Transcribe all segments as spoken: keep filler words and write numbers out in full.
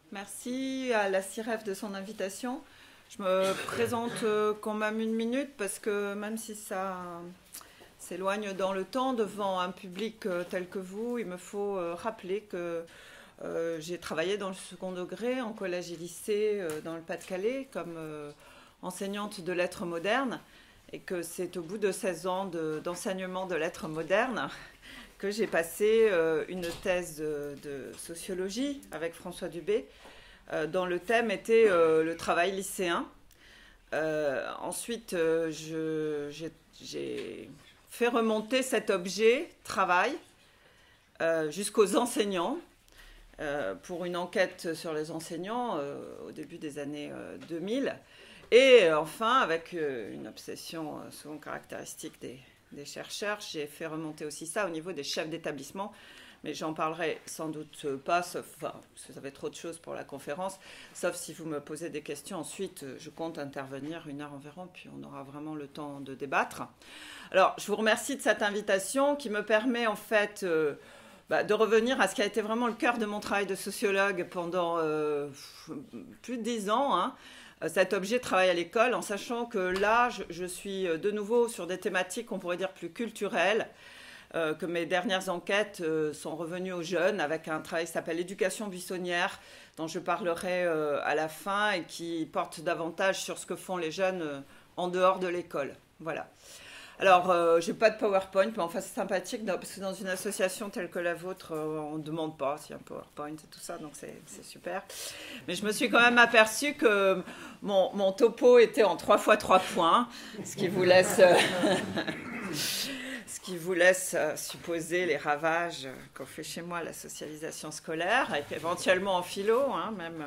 Merci à la CIREF de son invitation. Je me présente euh, quand même une minute parce que même si ça s'éloigne dans le temps devant un public euh, tel que vous, il me faut euh, rappeler que euh, j'ai travaillé dans le second degré en collège et lycée euh, dans le Pas-de-Calais comme euh, enseignante de lettres modernes et que c'est au bout de seize ans de- d'enseignement de lettres modernes que j'ai passé euh, une thèse de, de sociologie avec François Dubé, euh, dont le thème était euh, le travail lycéen. Euh, ensuite, euh, je- j'ai j'ai fait remonter cet objet, travail, euh, jusqu'aux enseignants, euh, pour une enquête sur les enseignants euh, au début des années euh, deux mille. Et euh, enfin, avec euh, une obsession euh, souvent caractéristique des, des chercheurs, j'ai fait remonter aussi ça au niveau des chefs d'établissement. Mais j'en parlerai sans doute pas, sauf, enfin, parce que ça va être trop de choses pour la conférence, sauf si vous me posez des questions. Ensuite, je compte intervenir une heure environ, puis on aura vraiment le temps de débattre. Alors, je vous remercie de cette invitation qui me permet en fait euh, bah, de revenir à ce qui a été vraiment le cœur de mon travail de sociologue pendant euh, plus de dix ans, hein, cet objet travail à l'école, en sachant que là, je, je suis de nouveau sur des thématiques, on pourrait dire, plus culturelles, euh, que mes dernières enquêtes euh, sont revenues aux jeunes avec un travail qui s'appelle Éducation buissonnière, dont je parlerai euh, à la fin et qui porte davantage sur ce que font les jeunes euh, en dehors de l'école. Voilà. Alors, euh, j'ai pas de PowerPoint, mais enfin, c'est sympathique parce que dans une association telle que la vôtre, euh, on ne demande pas s'il y a un PowerPoint et tout ça, donc c'est super. Mais je me suis quand même aperçue que mon, mon topo était en trois fois trois points, ce qui vous laisse, euh, ce qui vous laisse euh, supposer les ravages qu'ont fait chez moi la socialisation scolaire, et éventuellement en philo, hein, même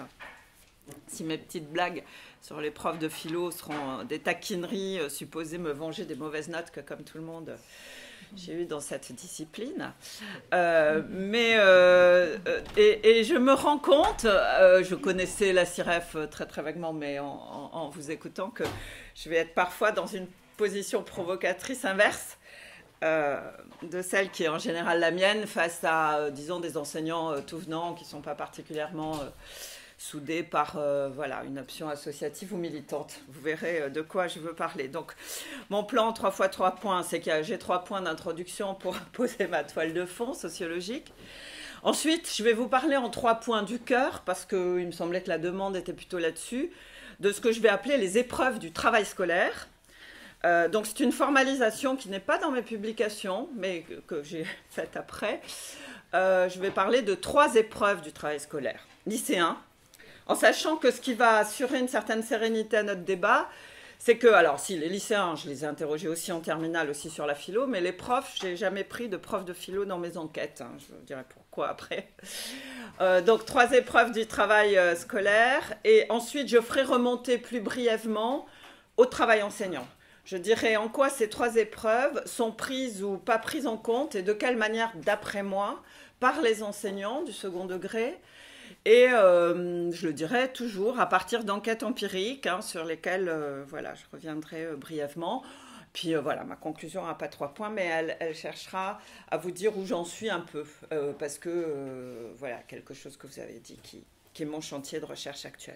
si mes petites blagues sur les profs de philo seront des taquineries euh, supposées me venger des mauvaises notes que, comme tout le monde, j'ai eu dans cette discipline. Euh, mais, euh, et, et je me rends compte, euh, je connaissais la CIREF très très vaguement, mais en, en, en vous écoutant, que je vais être parfois dans une position provocatrice inverse euh, de celle qui est en général la mienne face à, euh, disons, des enseignants euh, tout venants qui ne sont pas particulièrement... Euh, soudés par euh, voilà, une option associative ou militante. Vous verrez euh, de quoi je veux parler. Donc, mon plan trois fois trois points, c'est que j'ai trois points d'introduction pour poser ma toile de fond sociologique. Ensuite, je vais vous parler en trois points du cœur, parce qu'il me semblait que la demande était plutôt là-dessus, de ce que je vais appeler les épreuves du travail scolaire. Euh, donc, c'est une formalisation qui n'est pas dans mes publications, mais que, que j'ai faite après. Euh, je vais parler de trois épreuves du travail scolaire. Lycéen, en sachant que ce qui va assurer une certaine sérénité à notre débat, c'est que, alors si les lycéens, je les ai interrogés aussi en terminale, aussi sur la philo, mais les profs, je n'ai jamais pris de prof de philo dans mes enquêtes, hein, je vous dirai pourquoi après. Euh, donc trois épreuves du travail euh, scolaire, et ensuite je ferai remonter plus brièvement au travail enseignant. Je dirais en quoi ces trois épreuves sont prises ou pas prises en compte, et de quelle manière, d'après moi, par les enseignants du second degré, et euh, je le dirai toujours à partir d'enquêtes empiriques hein, sur lesquelles euh, voilà, je reviendrai euh, brièvement. Puis euh, voilà, ma conclusion n'a pas trois points, mais elle, elle cherchera à vous dire où j'en suis un peu, euh, parce que euh, voilà, quelque chose que vous avez dit qui, qui est mon chantier de recherche actuel.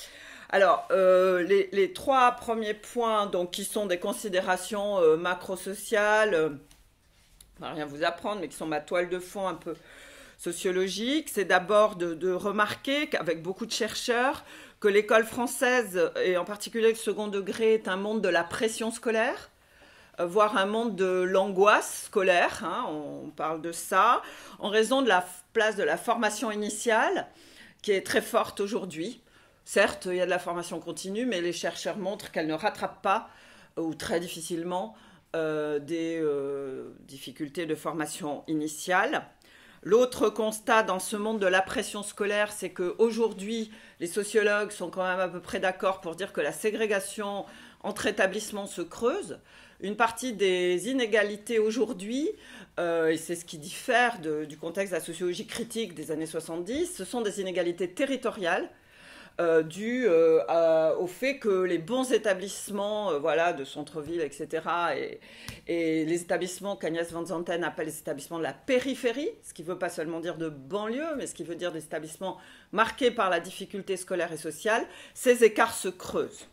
Alors, euh, les, les trois premiers points, donc, qui sont des considérations euh, macro-sociales, euh, je ne vais rien vous apprendre, mais qui sont ma toile de fond un peu sociologique, c'est d'abord de, de remarquer qu'avec beaucoup de chercheurs, que l'école française, et en particulier le second degré, est un monde de la pression scolaire, euh, voire un monde de l'angoisse scolaire, hein, on parle de ça, en raison de la place de la formation initiale, qui est très forte aujourd'hui. Certes, il y a de la formation continue, mais les chercheurs montrent qu'elle ne rattrape pas, ou très difficilement, euh, des euh, difficultés de formation initiale. L'autre constat dans ce monde de la pression scolaire, c'est qu'aujourd'hui, les sociologues sont quand même à peu près d'accord pour dire que la ségrégation entre établissements se creuse. Une partie des inégalités aujourd'hui, euh, et c'est ce qui diffère de, du contexte de la sociologie critique des années soixante-dix, ce sont des inégalités territoriales, euh, dû euh, à, au fait que les bons établissements euh, voilà, de centre-ville, et cetera, et, et les établissements qu'Agnès Van Zanten appelle les établissements de la périphérie, ce qui ne veut pas seulement dire de banlieue, mais ce qui veut dire des établissements marqués par la difficulté scolaire et sociale, ces écarts se creusent.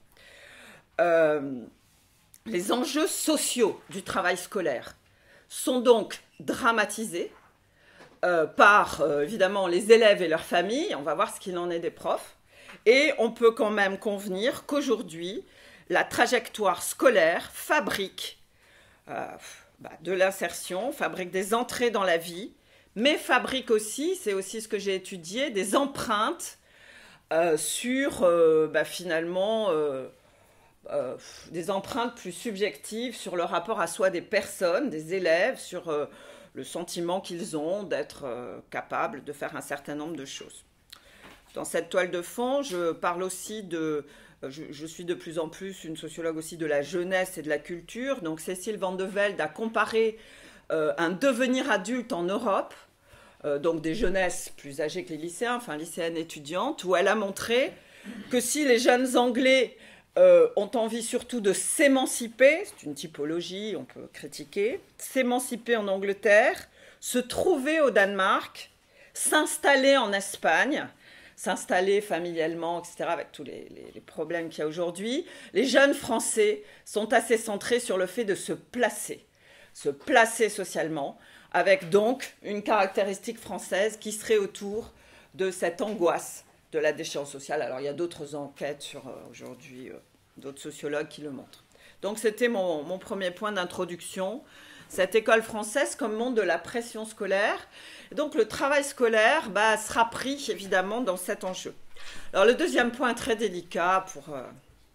Euh, les enjeux sociaux du travail scolaire sont donc dramatisés euh, par, euh, évidemment, les élèves et leurs familles. On va voir ce qu'il en est des profs. Et on peut quand même convenir qu'aujourd'hui, la trajectoire scolaire fabrique euh, bah, de l'insertion, fabrique des entrées dans la vie, mais fabrique aussi, c'est aussi ce que j'ai étudié, des empreintes euh, sur, euh, bah, finalement, euh, euh, des empreintes plus subjectives sur le rapport à soi des personnes, des élèves, sur euh, le sentiment qu'ils ont d'être euh, capables de faire un certain nombre de choses. Dans cette toile de fond, je parle aussi de... Je, je suis de plus en plus une sociologue aussi de la jeunesse et de la culture. Donc Cécile Van de Velde a comparé euh, un devenir adulte en Europe, euh, donc des jeunesses plus âgées que les lycéens, enfin lycéennes étudiantes, où elle a montré que si les jeunes Anglais euh, ont envie surtout de s'émanciper, c'est une typologie, on peut critiquer, s'émanciper en Angleterre, se trouver au Danemark, s'installer en Espagne, s'installer familialement, et cetera, avec tous les, les, les problèmes qu'il y a aujourd'hui, les jeunes Français sont assez centrés sur le fait de se placer, se placer socialement, avec donc une caractéristique française qui serait autour de cette angoisse de la déchéance sociale. Alors, il y a d'autres enquêtes sur euh, aujourd'hui, euh, d'autres sociologues qui le montrent. Donc, c'était mon, mon premier point d'introduction. Cette école française comme monde de la pression scolaire. Et donc le travail scolaire bah, sera pris évidemment dans cet enjeu. Alors le deuxième point très délicat pour euh,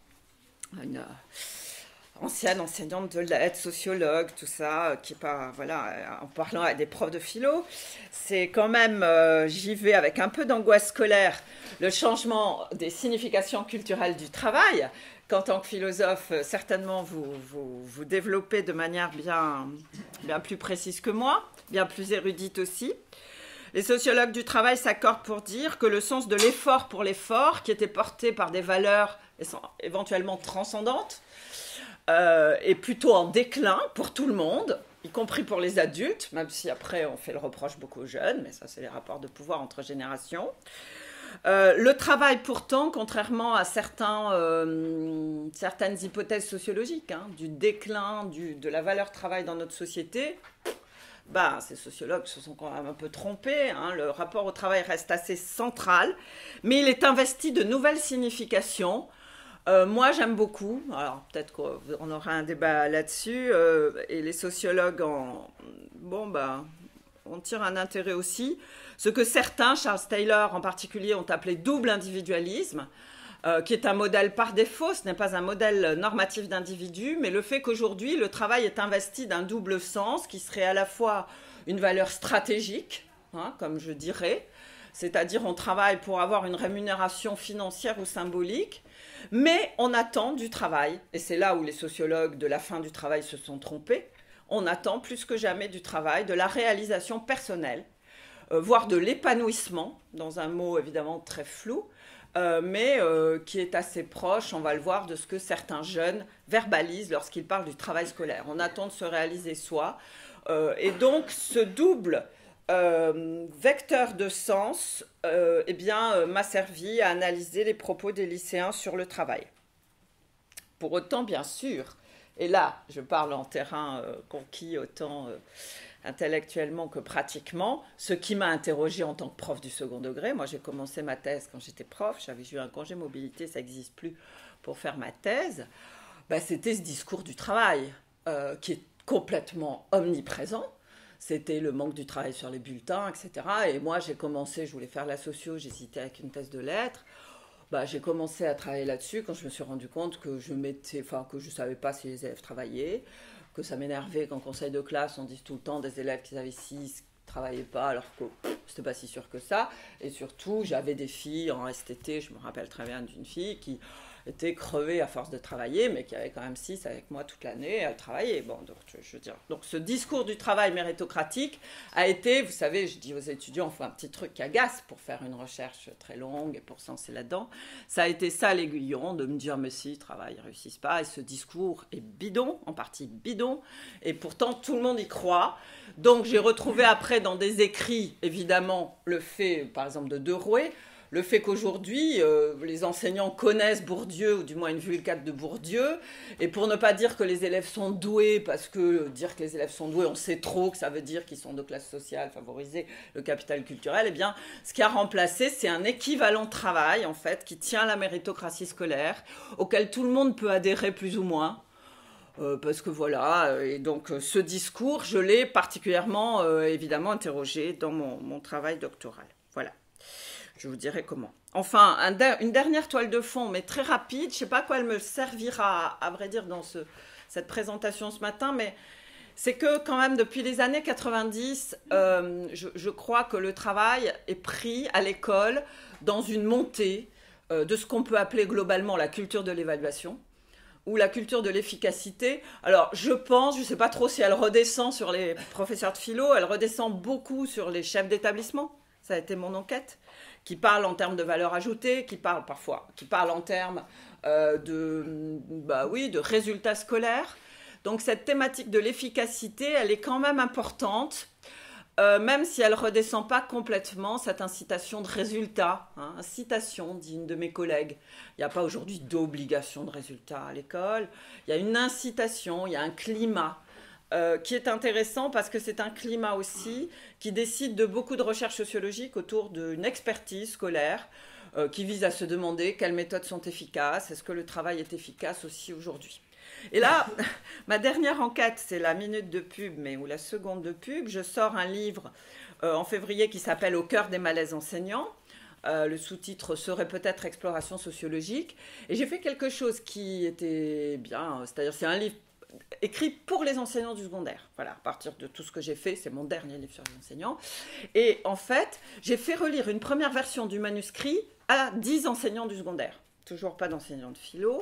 une euh, ancienne enseignante de lettres, sociologue, tout ça, euh, qui est pas, voilà, euh, en parlant à des profs de philo, c'est quand même, euh, j'y vais avec un peu d'angoisse scolaire, le changement des significations culturelles du travail, qu'en tant que philosophe, certainement, vous, vous, vous développez de manière bien, bien plus précise que moi, bien plus érudite aussi. Les sociologues du travail s'accordent pour dire que le sens de l'effort pour l'effort, qui était porté par des valeurs éventuellement transcendantes, euh, est plutôt en déclin pour tout le monde, y compris pour les adultes, même si après on fait le reproche beaucoup aux jeunes, mais ça c'est les rapports de pouvoir entre générations. Euh, le travail, pourtant, contrairement à certains, euh, certaines hypothèses sociologiques, hein, du déclin du, de la valeur travail dans notre société, bah, ces sociologues se sont quand même un peu trompés. Hein, le rapport au travail reste assez central, mais il est investi de nouvelles significations. Euh, moi, j'aime beaucoup, alors peut-être qu'on aura un débat là-dessus, euh, et les sociologues en... Bon, bah... on tire un intérêt aussi, ce que certains, Charles Taylor en particulier, ont appelé double individualisme, euh, qui est un modèle par défaut, ce n'est pas un modèle normatif d'individu, mais le fait qu'aujourd'hui, le travail est investi d'un double sens, qui serait à la fois une valeur stratégique, hein, comme je dirais, c'est-à-dire on travaille pour avoir une rémunération financière ou symbolique, mais on attend du travail, et c'est là où les sociologues de la fin du travail se sont trompés. On attend plus que jamais du travail, de la réalisation personnelle, euh, voire de l'épanouissement, dans un mot évidemment très flou, euh, mais euh, qui est assez proche, on va le voir, de ce que certains jeunes verbalisent lorsqu'ils parlent du travail scolaire. On attend de se réaliser soi. Euh, et donc, ce double euh, vecteur de sens euh, eh bien, euh, m'a servi à analyser les propos des lycéens sur le travail. Pour autant, bien sûr, et là, je parle en terrain euh, conquis autant euh, intellectuellement que pratiquement, ce qui m'a interrogée en tant que prof du second degré. Moi, j'ai commencé ma thèse quand j'étais prof, j'avais eu un congé mobilité, ça n'existe plus pour faire ma thèse. Ben, c'était ce discours du travail euh, qui est complètement omniprésent. C'était le manque du travail sur les bulletins, et cetera. Et moi, j'ai commencé, je voulais faire la socio, j'hésitais avec une thèse de lettres. Bah, j'ai commencé à travailler là-dessus quand je me suis rendu compte que je mettais, enfin, que je ne savais pas si les élèves travaillaient, que ça m'énervait qu'en conseil de classe, on dise tout le temps des élèves qui avaient six ne travaillaient pas, alors que c'était pas si sûr que ça. Et surtout, j'avais des filles en S T T, je me rappelle très bien d'une fille qui étaient crevés à force de travailler, mais qui avaient quand même six avec moi toute l'année à travailler. Bon, donc, je, je veux dire, donc ce discours du travail méritocratique a été, vous savez, je dis aux étudiants, on fait un petit truc qui agace pour faire une recherche très longue et pour se lancer là-dedans. Ça a été ça l'aiguillon, de me dire, mais si, travail, ils réussissent pas, et ce discours est bidon, en partie bidon, et pourtant tout le monde y croit. Donc j'ai retrouvé après dans des écrits, évidemment, le fait, par exemple, de Derouet, le fait qu'aujourd'hui, euh, les enseignants connaissent Bourdieu, ou du moins une vulgate de Bourdieu, et pour ne pas dire que les élèves sont doués, parce que dire que les élèves sont doués, on sait trop que ça veut dire qu'ils sont de classe sociale favorisée, le capital culturel, eh bien, ce qui a remplacé, c'est un équivalent de travail, en fait, qui tient la méritocratie scolaire, auquel tout le monde peut adhérer plus ou moins. Euh, parce que voilà, et donc euh, ce discours, je l'ai particulièrement, euh, évidemment, interrogé dans mon, mon travail doctoral. Voilà. Je vous dirai comment. Enfin, un de, une dernière toile de fond, mais très rapide. Je ne sais pas à quoi elle me servira, à, à vrai dire, dans ce, cette présentation ce matin, mais c'est que quand même, depuis les années quatre-vingt-dix, euh, je, je crois que le travail est pris à l'école dans une montée euh, de ce qu'on peut appeler globalement la culture de l'évaluation ou la culture de l'efficacité. Alors, je pense, je ne sais pas trop si elle redescend sur les professeurs de philo, elle redescend beaucoup sur les chefs d'établissement. Ça a été mon enquête, qui parle en termes de valeur ajoutée, qui parle parfois, qui parle en termes euh, de, bah oui, de résultats scolaires. Donc cette thématique de l'efficacité, elle est quand même importante, euh, même si elle ne redescend pas complètement cette incitation de résultats. Hein, incitation, dit une de mes collègues. Il n'y a pas aujourd'hui d'obligation de résultats à l'école. Il y a une incitation, il y a un climat. Euh, qui est intéressant parce que c'est un climat aussi qui décide de beaucoup de recherches sociologiques autour d'une expertise scolaire euh, qui vise à se demander quelles méthodes sont efficaces, est-ce que le travail est efficace aussi aujourd'hui. Et là, ma dernière enquête, c'est la minute de pub, mais ou la seconde de pub. Je sors un livre euh, en février qui s'appelle « Au cœur des malaises enseignants ». Euh, le sous-titre serait peut-être « Exploration sociologique ». Et j'ai fait quelque chose qui était bien, c'est-à-dire c'est un livre écrit pour les enseignants du secondaire. Voilà, à partir de tout ce que j'ai fait, c'est mon dernier livre sur les enseignants. Et en fait, j'ai fait relire une première version du manuscrit à dix enseignants du secondaire. Toujours pas d'enseignants de philo.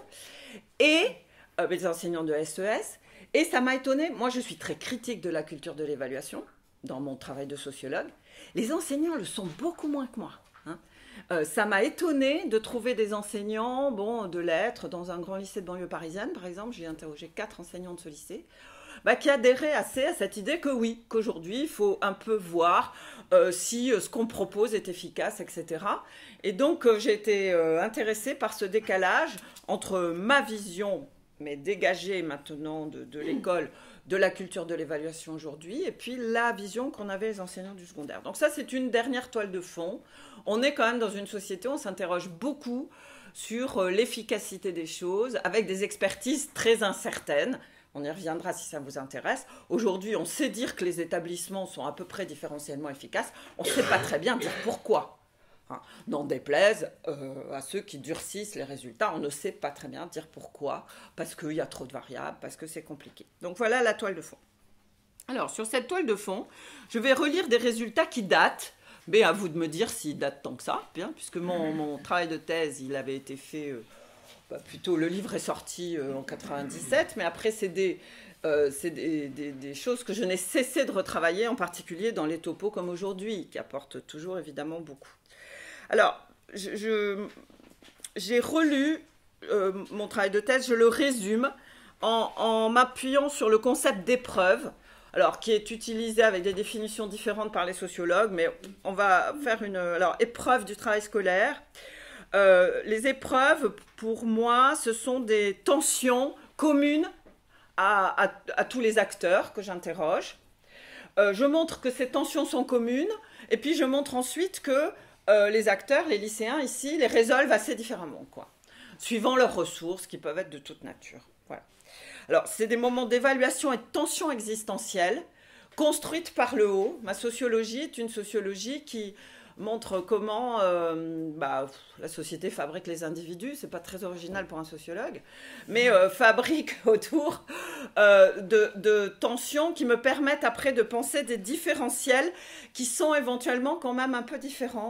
Et euh, des enseignants de S E S. Et ça m'a étonnée. Moi, je suis très critique de la culture de l'évaluation dans mon travail de sociologue. Les enseignants le sont beaucoup moins que moi. Hein. Euh, ça m'a étonnée de trouver des enseignants bon, de lettres dans un grand lycée de banlieue parisienne, par exemple. J'ai interrogé quatre enseignants de ce lycée, bah, qui adhéraient assez à cette idée que oui, qu'aujourd'hui, il faut un peu voir euh, si euh, ce qu'on propose est efficace, et cetera. Et donc, euh, j'ai été euh, intéressée par ce décalage entre ma vision, mais dégagée maintenant de, de l'école, de la culture de l'évaluation aujourd'hui, et puis la vision qu'on avait les enseignants du secondaire. Donc ça, c'est une dernière toile de fond. On est quand même dans une société où on s'interroge beaucoup sur euh, l'efficacité des choses, avec des expertises très incertaines. On y reviendra si ça vous intéresse. Aujourd'hui, on sait dire que les établissements sont à peu près différentiellement efficaces. On ne sait pas très bien dire pourquoi. Hein, n'en déplaise euh, à ceux qui durcissent les résultats, on ne sait pas très bien dire pourquoi, parce qu'il y a trop de variables, parce que c'est compliqué. Donc voilà la toile de fond. Alors sur cette toile de fond, je vais relire des résultats qui datent, mais à vous de me dire s'ils datent tant que ça, bien, puisque mon, mon travail de thèse, il avait été fait, euh, bah, plutôt le livre est sorti euh, en quatre-vingt-dix-sept, mais après c'est des... Euh, c'est des, des, des choses que je n'ai cessé de retravailler, en particulier dans les topos comme aujourd'hui, qui apportent toujours évidemment beaucoup. Alors, je, je, j'ai relu euh, mon travail de thèse, je le résume en, en m'appuyant sur le concept d'épreuve, alors qui est utilisé avec des définitions différentes par les sociologues, mais on va faire une alors, épreuve du travail scolaire. Euh, les épreuves, pour moi, ce sont des tensions communes à, à, à tous les acteurs que j'interroge. Euh, je montre que ces tensions sont communes, et puis je montre ensuite que Euh, les acteurs, les lycéens ici, les résolvent assez différemment, quoi, suivant leurs ressources qui peuvent être de toute nature. Voilà. Alors, c'est des moments d'évaluation et de tension existentielle construites par le haut. Ma sociologie est une sociologie qui montre comment euh, bah, la société fabrique les individus. C'est pas très original pour un sociologue, mais euh, fabrique autour euh, de, de tensions qui me permettent après de penser des différentiels qui sont éventuellement quand même un peu différents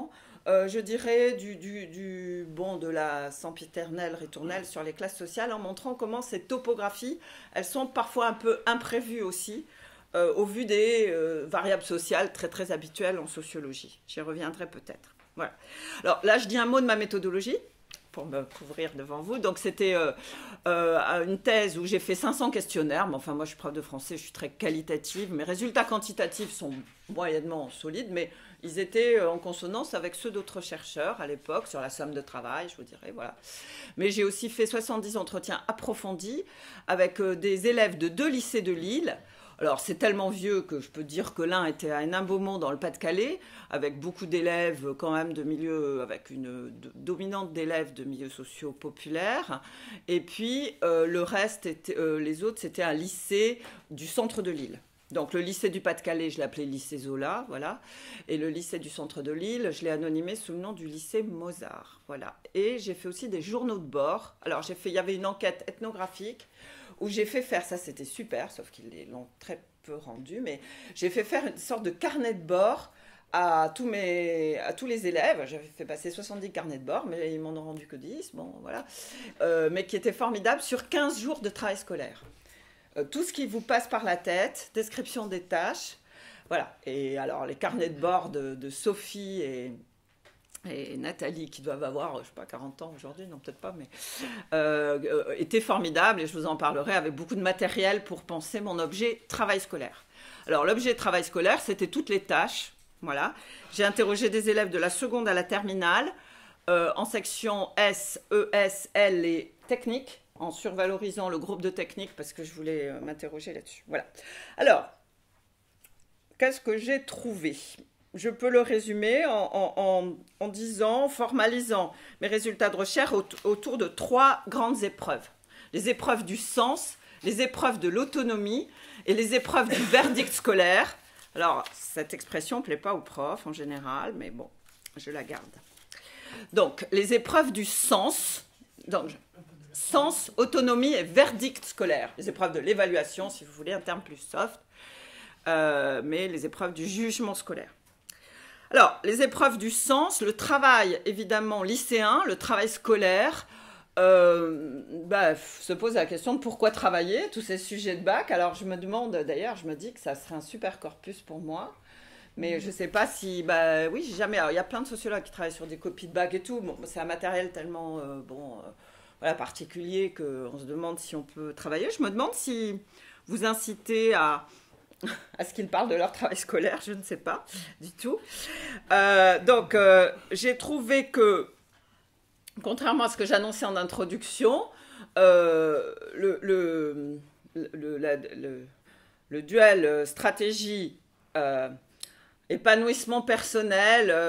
euh, je dirais, du, du, du, bon, de la sempiternelle ritournelle sur les classes sociales, en montrant comment ces topographies, elles sont parfois un peu imprévues aussi, euh, au vu des euh, variables sociales très très habituelles en sociologie. J'y reviendrai peut-être. Voilà. Alors là, je dis un mot de ma méthodologie, pour me couvrir devant vous. Donc, c'était euh, euh, une thèse où j'ai fait cinq cents questionnaires. Mais enfin, moi, je suis prof de français, je suis très qualitative. Mes résultats quantitatifs sont moyennement solides, mais ils étaient en consonance avec ceux d'autres chercheurs à l'époque, sur la somme de travail, je vous dirais, voilà. Mais j'ai aussi fait soixante-dix entretiens approfondis avec euh, des élèves de deux lycées de Lille. Alors, c'est tellement vieux que je peux dire que l'un était à Hénin-Beaumont dans le Pas-de-Calais, avec beaucoup d'élèves quand même de milieux, avec une de, dominante d'élèves de milieux sociaux populaires. Et puis, euh, le reste, était, euh, les autres, c'était un lycée du centre de Lille. Donc, le lycée du Pas-de-Calais, je l'appelais lycée Zola, voilà. Et le lycée du centre de Lille, je l'ai anonymé sous le nom du lycée Mozart, voilà. Et j'ai fait aussi des journaux de bord. Alors, j'ai fait, il y avait une enquête ethnographique où j'ai fait faire, ça c'était super, sauf qu'ils l'ont très peu rendu, mais j'ai fait faire une sorte de carnet de bord à tous, mes, à tous les élèves. J'avais fait passer soixante-dix carnets de bord, mais ils m'en ont rendu que dix, bon voilà, euh, mais qui était formidable sur quinze jours de travail scolaire. Euh, tout ce qui vous passe par la tête, description des tâches, voilà. Et alors les carnets de bord de, de Sophie et... et Nathalie, qui doivent avoir, je ne sais pas, quarante ans aujourd'hui, non peut-être pas, mais euh, euh, était formidable, et je vous en parlerai, avec beaucoup de matériel pour penser mon objet travail scolaire. Alors l'objet travail scolaire, c'était toutes les tâches, voilà. J'ai interrogé des élèves de la seconde à la terminale, euh, en section S, E, S, L et technique, en survalorisant le groupe de technique, parce que je voulais euh, m'interroger là-dessus. Voilà. Alors, qu'est-ce que j'ai trouvé ? Je peux le résumer en, en, en disant, en formalisant mes résultats de recherche autour de trois grandes épreuves. Les épreuves du sens, les épreuves de l'autonomie et les épreuves du verdict scolaire. Alors, cette expression ne plaît pas aux profs en général, mais bon, je la garde. Donc, les épreuves du sens, donc, sens, autonomie et verdict scolaire. Les épreuves de l'évaluation, si vous voulez, un terme plus soft, euh, mais les épreuves du jugement scolaire. Alors, les épreuves du sens, le travail évidemment lycéen, le travail scolaire, euh, bah, se pose la question de pourquoi travailler, tous ces sujets de bac. Alors, je me demande, d'ailleurs, je me dis que ça serait un super corpus pour moi, mais je ne sais pas si, bah oui, jamais. Alors, il y a plein de sociologues qui travaillent sur des copies de bac et tout. Bon, c'est un matériel tellement, euh, bon, euh, voilà, particulier qu'on se demande si on peut travailler. Je me demande si vous incitez à... à ce qu'ils parlent de leur travail scolaire, je ne sais pas du tout. Euh, donc, euh, j'ai trouvé que, contrairement à ce que j'annonçais en introduction, euh, le, le, le, la, le, le duel stratégie, euh, épanouissement personnel, euh,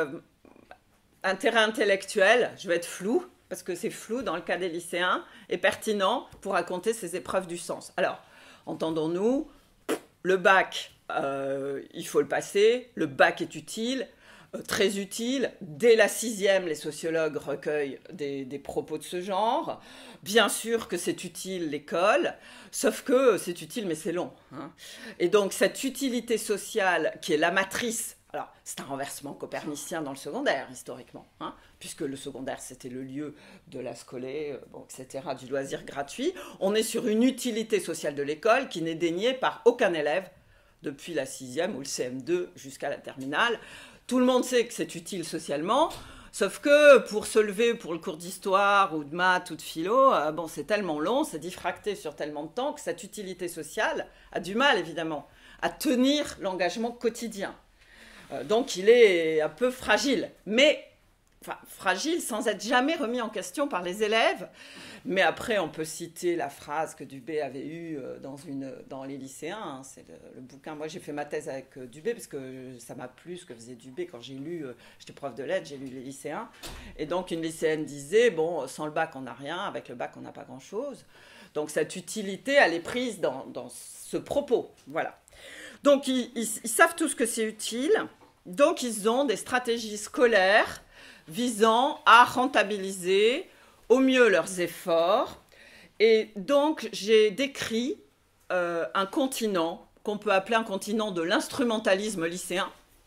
intérêt intellectuel, je vais être flou, parce que c'est flou dans le cas des lycéens, est pertinent pour raconter ces épreuves du sens. Alors, entendons-nous, le bac, euh, il faut le passer. Le bac est utile, euh, très utile. Dès la sixième, les sociologues recueillent des, des propos de ce genre. Bien sûr que c'est utile l'école, sauf que c'est utile, mais c'est long. Hein. Et donc, cette utilité sociale qui est la matrice, alors c'est un renversement copernicien dans le secondaire, historiquement, hein, puisque le secondaire, c'était le lieu de la scolée, bon, et cetera, du loisir gratuit. On est sur une utilité sociale de l'école qui n'est déniée par aucun élève depuis la sixième ou le C M deux jusqu'à la terminale. Tout le monde sait que c'est utile socialement, sauf que pour se lever pour le cours d'histoire ou de maths ou de philo, euh, bon, c'est tellement long, c'est diffracté sur tellement de temps que cette utilité sociale a du mal, évidemment, à tenir l'engagement quotidien. Euh, donc, il est un peu fragile, mais... Enfin, fragile sans être jamais remis en question par les élèves. Mais après, on peut citer la phrase que Dubé avait eue dans, une, dans les lycéens. Hein, c'est le, le bouquin. Moi, j'ai fait ma thèse avec Dubé parce que ça m'a plu ce que faisait Dubé quand j'ai lu. J'étais prof de lettres, j'ai lu les lycéens. Et donc, une lycéenne disait, bon, sans le bac, on n'a rien. Avec le bac, on n'a pas grand-chose. Donc, cette utilité, elle est prise dans, dans ce propos. Voilà. Donc, ils, ils, ils savent tous que c'est utile. Donc, ils ont des stratégies scolaires visant à rentabiliser au mieux leurs efforts. Et donc, j'ai décrit euh, un continent qu'on peut appeler un continent de l'instrumentalisme lycéen.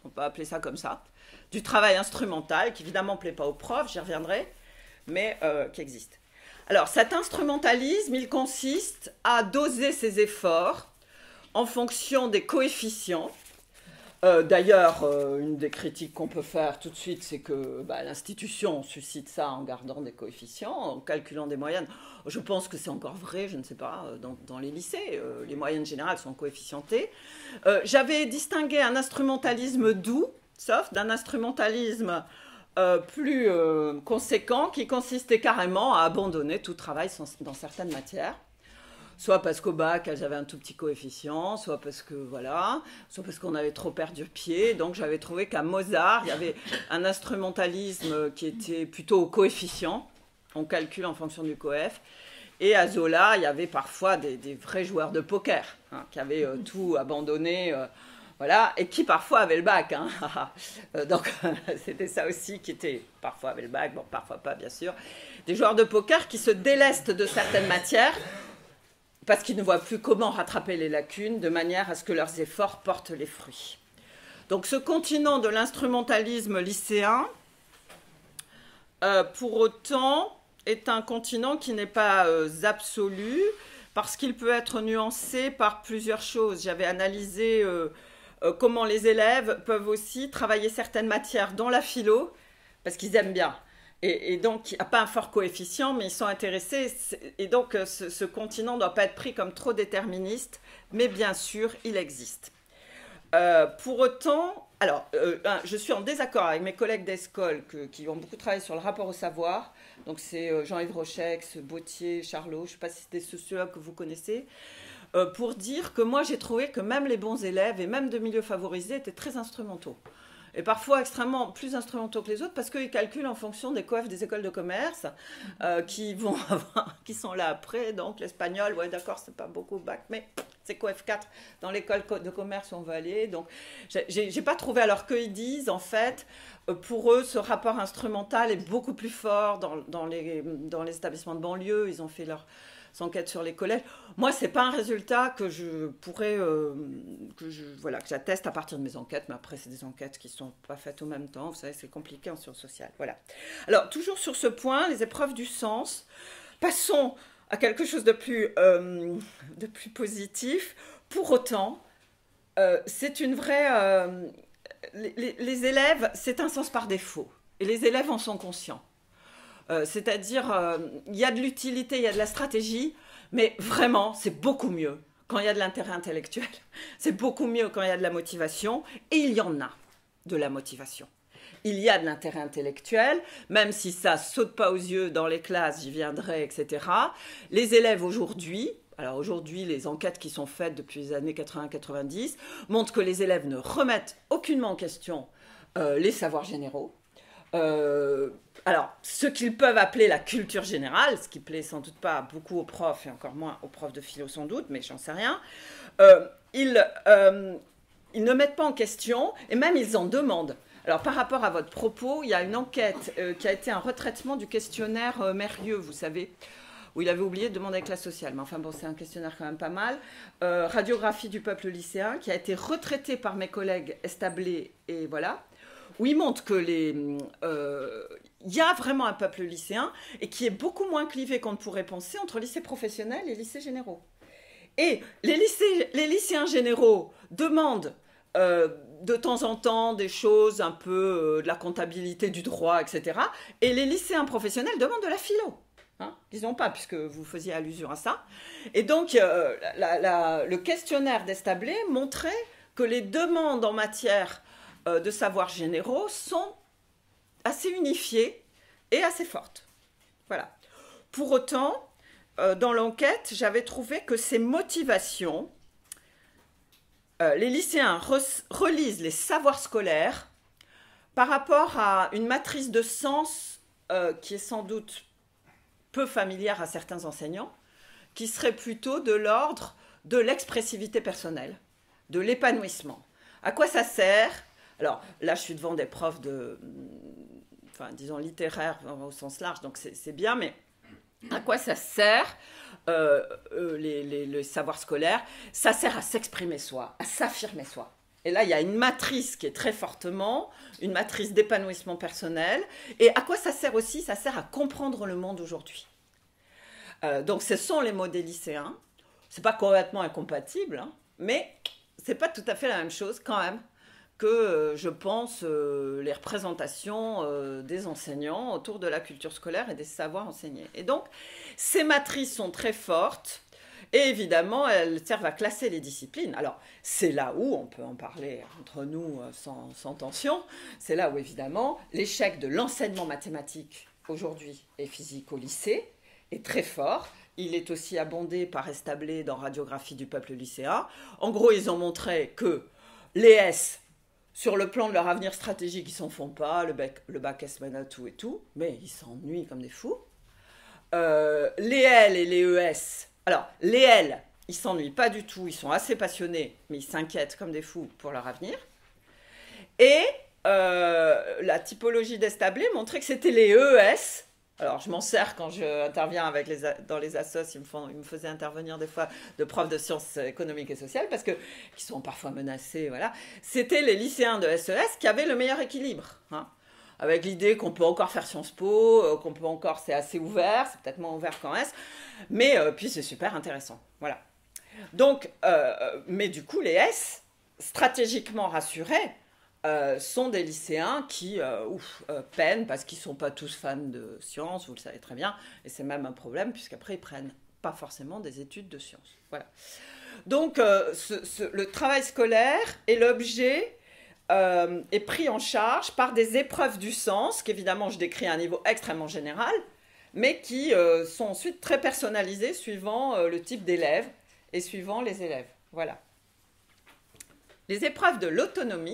on peut appeler ça comme ça, du travail instrumental, qui évidemment ne plaît pas aux profs, j'y reviendrai, mais euh, qui existe. Alors, cet instrumentalisme, il consiste à doser ses efforts en fonction des coefficients. Euh, D'ailleurs, euh, une des critiques qu'on peut faire tout de suite, c'est que bah, l'institution suscite ça en gardant des coefficients, en calculant des moyennes. Je pense que c'est encore vrai, je ne sais pas, dans, dans les lycées, euh, les moyennes générales sont coefficientées. Euh, J'avais distingué un instrumentalisme doux, soft, d'un instrumentalisme euh, plus euh, conséquent, qui consistait carrément à abandonner tout travail sans, dans certaines matières. Soit parce qu'au bac, j'avais un tout petit coefficient, soit parce que, voilà, soit parce qu'on avait trop perdu pied. Donc, j'avais trouvé qu'à Mozart, il y avait un instrumentalisme qui était plutôt au coefficient. On calcule en fonction du coef. Et à Zola, il y avait parfois des, des vrais joueurs de poker, hein, qui avaient euh, tout abandonné, euh, voilà, et qui parfois avaient le bac. Hein. Donc, c'était ça aussi qui était, parfois avaient le bac, bon, parfois pas, bien sûr. Des joueurs de poker qui se délestent de certaines matières, parce qu'ils ne voient plus comment rattraper les lacunes, de manière à ce que leurs efforts portent les fruits. Donc ce continent de l'instrumentalisme lycéen, euh, pour autant, est un continent qui n'est pas euh, absolu, parce qu'il peut être nuancé par plusieurs choses. J'avais analysé euh, euh, comment les élèves peuvent aussi travailler certaines matières, dont la philo, parce qu'ils aiment bien. Et, et donc, il n'y a pas un fort coefficient, mais ils sont intéressés. Et donc, ce, ce continent ne doit pas être pris comme trop déterministe, mais bien sûr, il existe. Euh, pour autant, alors, euh, je suis en désaccord avec mes collègues d'Escole qui ont beaucoup travaillé sur le rapport au savoir. Donc, c'est euh, Jean-Yves Rochex, Bautier, Charlot, je ne sais pas si c'est des sociologues que vous connaissez, euh, pour dire que moi, j'ai trouvé que même les bons élèves, et même de milieux favorisés, étaient très instrumentaux. Et parfois extrêmement plus instrumentaux que les autres parce qu'ils calculent en fonction des coefs des écoles de commerce euh, qui, vont avoir, qui sont là après. Donc l'espagnol, ouais d'accord, c'est pas beaucoup bac, mais c'est coef quatre dans l'école de commerce où on va aller. Donc j'ai pas trouvé, alors qu'ils disent en fait, pour eux, ce rapport instrumental est beaucoup plus fort dans, dans, les, dans les établissements de banlieue. Ils ont fait leur enquêtes sur les collèges. Moi, c'est pas un résultat que je pourrais, euh, que je, voilà, que j'atteste à partir de mes enquêtes, mais après, c'est des enquêtes qui sont pas faites au même temps. Vous savez, c'est compliqué en sciences sociales. Voilà. Alors, toujours sur ce point, les épreuves du sens. Passons à quelque chose de plus, euh, de plus positif. Pour autant, euh, c'est une vraie... Euh, les, les, les élèves, c'est un sens par défaut. Et les élèves en sont conscients. Euh, C'est-à-dire, euh, il y a de l'utilité, il y a de la stratégie, mais vraiment, c'est beaucoup mieux quand il y a de l'intérêt intellectuel. C'est beaucoup mieux quand il y a de la motivation, et il y en a de la motivation. Il y a de l'intérêt intellectuel, même si ça ne saute pas aux yeux dans les classes, j'y viendrai, et cetera. Les élèves aujourd'hui, alors aujourd'hui, les enquêtes qui sont faites depuis les années quatre-vingts quatre-vingt-dix montrent que les élèves ne remettent aucunement en question euh, les savoirs généraux. Euh, alors, ce qu'ils peuvent appeler la culture générale, ce qui plaît sans doute pas beaucoup aux profs, et encore moins aux profs de philo sans doute, mais j'en sais rien, euh, ils, euh, ils ne mettent pas en question, et même ils en demandent. Alors, par rapport à votre propos, il y a une enquête euh, qui a été un retraitement du questionnaire euh, Mérieux, vous savez, où il avait oublié de demander la classe sociale. Mais enfin, bon, c'est un questionnaire quand même pas mal. Euh, radiographie du peuple lycéen, qui a été retraité par mes collègues Establé et voilà, où il montre que les, euh, y a vraiment un peuple lycéen et qui est beaucoup moins clivé qu'on ne pourrait penser entre lycées professionnels et lycées généraux. Et les, lycées, les lycéens généraux demandent euh, de temps en temps des choses un peu euh, de la comptabilité, du droit, et cetera. Et les lycéens professionnels demandent de la philo. Hein, disons pas, puisque vous faisiez allusion à ça. Et donc, euh, la, la, le questionnaire d'Establé montrait que les demandes en matière euh, de savoirs généraux sont assez unifiées et assez fortes. Voilà. Pour autant, euh, dans l'enquête, j'avais trouvé que ces motivations, euh, les lycéens re- relisent les savoirs scolaires par rapport à une matrice de sens euh, qui est sans doute peu familière à certains enseignants, qui serait plutôt de l'ordre de l'expressivité personnelle, de l'épanouissement. À quoi ça sert? Alors là, je suis devant des profs de, enfin, disons littéraires au sens large, donc c'est bien, mais à quoi ça sert euh, euh, les, les, les savoirs scolaires? Ça sert à s'exprimer soi, à s'affirmer soi. Et là, il y a une matrice qui est très fortement, une matrice d'épanouissement personnel. Et à quoi ça sert aussi? Ça sert à comprendre le monde aujourd'hui. Euh, donc, ce sont les mots des lycéens. C'est pas complètement incompatible, hein, mais c'est pas tout à fait la même chose quand même que, euh, je pense, euh, les représentations euh, des enseignants autour de la culture scolaire et des savoirs enseignés. Et donc, ces matrices sont très fortes. Et évidemment, elles servent à classer les disciplines. Alors, c'est là où, on peut en parler entre nous sans, sans tension, c'est là où, évidemment, l'échec de l'enseignement mathématique aujourd'hui et physique au lycée est très fort. Il est aussi abondé par Establé dans Radiographie du peuple lycéen. En gros, ils ont montré que les S, sur le plan de leur avenir stratégique, ils s'en font pas, le bac, le bac S mène à tout et tout, mais ils s'ennuient comme des fous. Euh, les L et les E S... Alors, les L, ils ne s'ennuient pas du tout, ils sont assez passionnés, mais ils s'inquiètent comme des fous pour leur avenir. Et euh, la typologie d'Establé montrait que c'était les E S. Alors, je m'en sers quand j'interviens avec les, dans les assos, ils me, font, ils me faisaient intervenir des fois de profs de sciences économiques et sociales, parce que, qui sont parfois menacés, voilà. C'était les lycéens de S E S qui avaient le meilleur équilibre, hein, avec l'idée qu'on peut encore faire Sciences Po, qu'on peut encore, c'est assez ouvert, c'est peut-être moins ouvert qu'en S, mais euh, puis c'est super intéressant, voilà. Donc, euh, mais du coup, les S, stratégiquement rassurés, euh, sont des lycéens qui euh, ouf, euh, peinent parce qu'ils ne sont pas tous fans de sciences, vous le savez très bien, et c'est même un problème, puisqu'après, ils prennent pas forcément des études de sciences, voilà. Donc, euh, ce, ce, le travail scolaire est l'objet... Euh, est pris en charge par des épreuves du sens, qu'évidemment je décris à un niveau extrêmement général, mais qui euh, sont ensuite très personnalisées suivant euh, le type d'élève et suivant les élèves. Voilà. Les épreuves de l'autonomie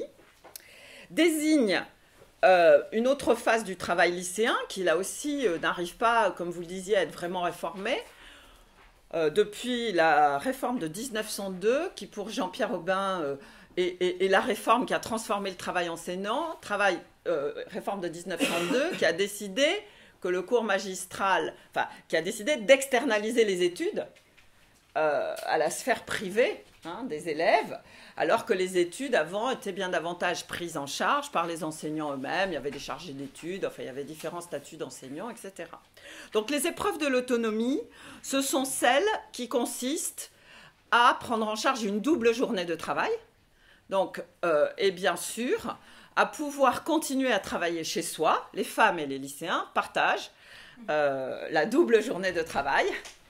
désignent euh, une autre phase du travail lycéen qui là aussi euh, n'arrive pas, comme vous le disiez, à être vraiment réformée. Euh, depuis la réforme de mille neuf cent deux, qui pour Jean-Pierre Aubin... Euh, Et, et, et la réforme qui a transformé le travail enseignant, travail, euh, réforme de mille neuf cent deux, qui a décidé que le cours magistral, enfin, qui a décidé d'externaliser les études euh, à la sphère privée, hein, des élèves, alors que les études avant étaient bien davantage prises en charge par les enseignants eux-mêmes. Il y avait des chargés d'études, enfin, il y avait différents statuts d'enseignants, et cetera. Donc les épreuves de l'autonomie, ce sont celles qui consistent à prendre en charge une double journée de travail. Donc, euh, et bien sûr, à pouvoir continuer à travailler chez soi. Les femmes et les lycéens partagent euh, la double journée de travail,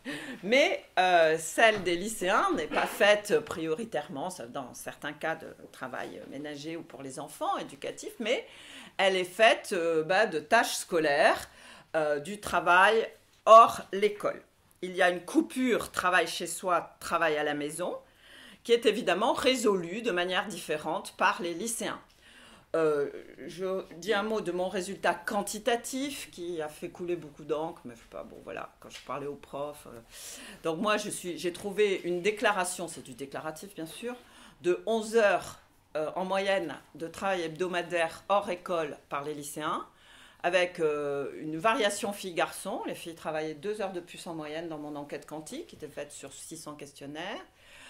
mais euh, celle des lycéens n'est pas faite prioritairement, dans certains cas de travail ménager ou pour les enfants éducatifs, mais elle est faite euh, bah, de tâches scolaires, euh, du travail hors l'école. Il y a une coupure travail chez soi, travail à la maison, qui est évidemment résolue de manière différente par les lycéens. Euh, je dis un mot de mon résultat quantitatif qui a fait couler beaucoup d'encre, mais je sais pas, bon voilà, quand je parlais aux profs. Euh, donc moi, je suis, j'ai trouvé une déclaration, c'est du déclaratif bien sûr, de onze heures euh, en moyenne de travail hebdomadaire hors école par les lycéens, avec euh, une variation filles-garçons. Les filles travaillaient deux heures de plus en moyenne dans mon enquête quantique, qui était faite sur six cents questionnaires.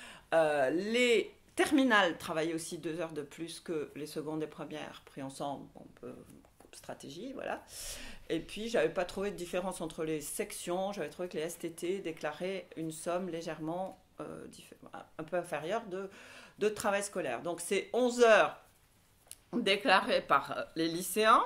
Euh, les terminales travaillaient aussi deux heures de plus que les secondes et premières, pris ensemble, on peut, stratégie, voilà. Et puis, je n'avais pas trouvé de différence entre les sections, j'avais trouvé que les S T T déclaraient une somme légèrement euh, un peu inférieure de, de travail scolaire. Donc, c'est onze heures déclarées par les lycéens,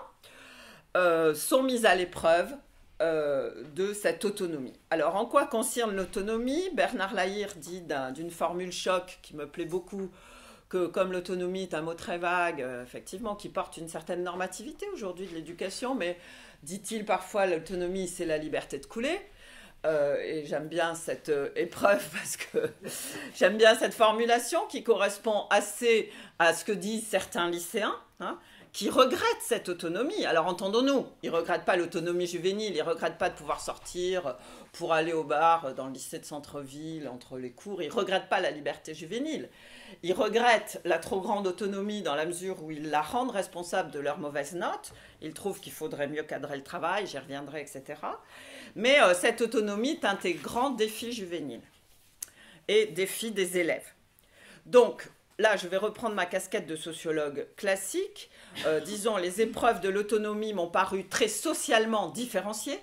euh, sont mises à l'épreuve Euh, de cette autonomie. Alors, en quoi concerne l'autonomie? Bernard Lahire dit d'une formule choc qui me plaît beaucoup, que comme l'autonomie est un mot très vague, euh, effectivement, qui porte une certaine normativité aujourd'hui de l'éducation, mais dit-il parfois l'autonomie c'est la liberté de couler. Euh, et j'aime bien cette euh, épreuve parce que j'aime bien cette formulation qui correspond assez à ce que disent certains lycéens, hein, qui regrettent cette autonomie. Alors entendons-nous, ils ne regrettent pas l'autonomie juvénile, ils ne regrettent pas de pouvoir sortir pour aller au bar dans le lycée de centre-ville, entre les cours, ils ne regrettent pas la liberté juvénile. Ils regrettent la trop grande autonomie dans la mesure où ils la rendent responsable de leurs mauvaises notes, ils trouvent qu'il faudrait mieux cadrer le travail, j'y reviendrai, et cetera. Mais euh, cette autonomie est un des grands défis juvéniles et défis des élèves. Donc, là, je vais reprendre ma casquette de sociologue classique. Euh, disons, les épreuves de l'autonomie m'ont paru très socialement différenciées.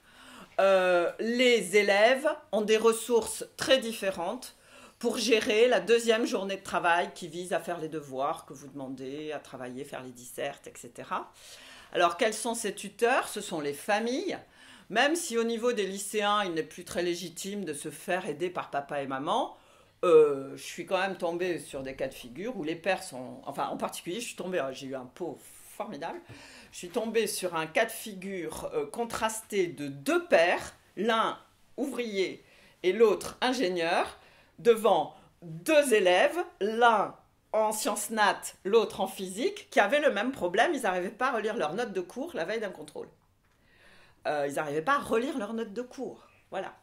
Euh, les élèves ont des ressources très différentes pour gérer la deuxième journée de travail qui vise à faire les devoirs que vous demandez, à travailler, faire les dissertes, et cetera. Alors, quels sont ces tuteurs? Ce sont les familles. Même si au niveau des lycéens, il n'est plus très légitime de se faire aider par papa et maman, euh, je suis quand même tombée sur des cas de figure où les pères sont... Enfin, en particulier, je suis tombée... J'ai eu un pot formidable. Je suis tombée sur un cas de figure euh, contrasté de deux pères, l'un ouvrier et l'autre ingénieur, devant deux élèves, l'un en sciences nat, l'autre en physique, qui avaient le même problème. Ils n'arrivaient pas à relire leurs notes de cours la veille d'un contrôle. Euh, ils n'arrivaient pas à relire leurs notes de cours. Voilà.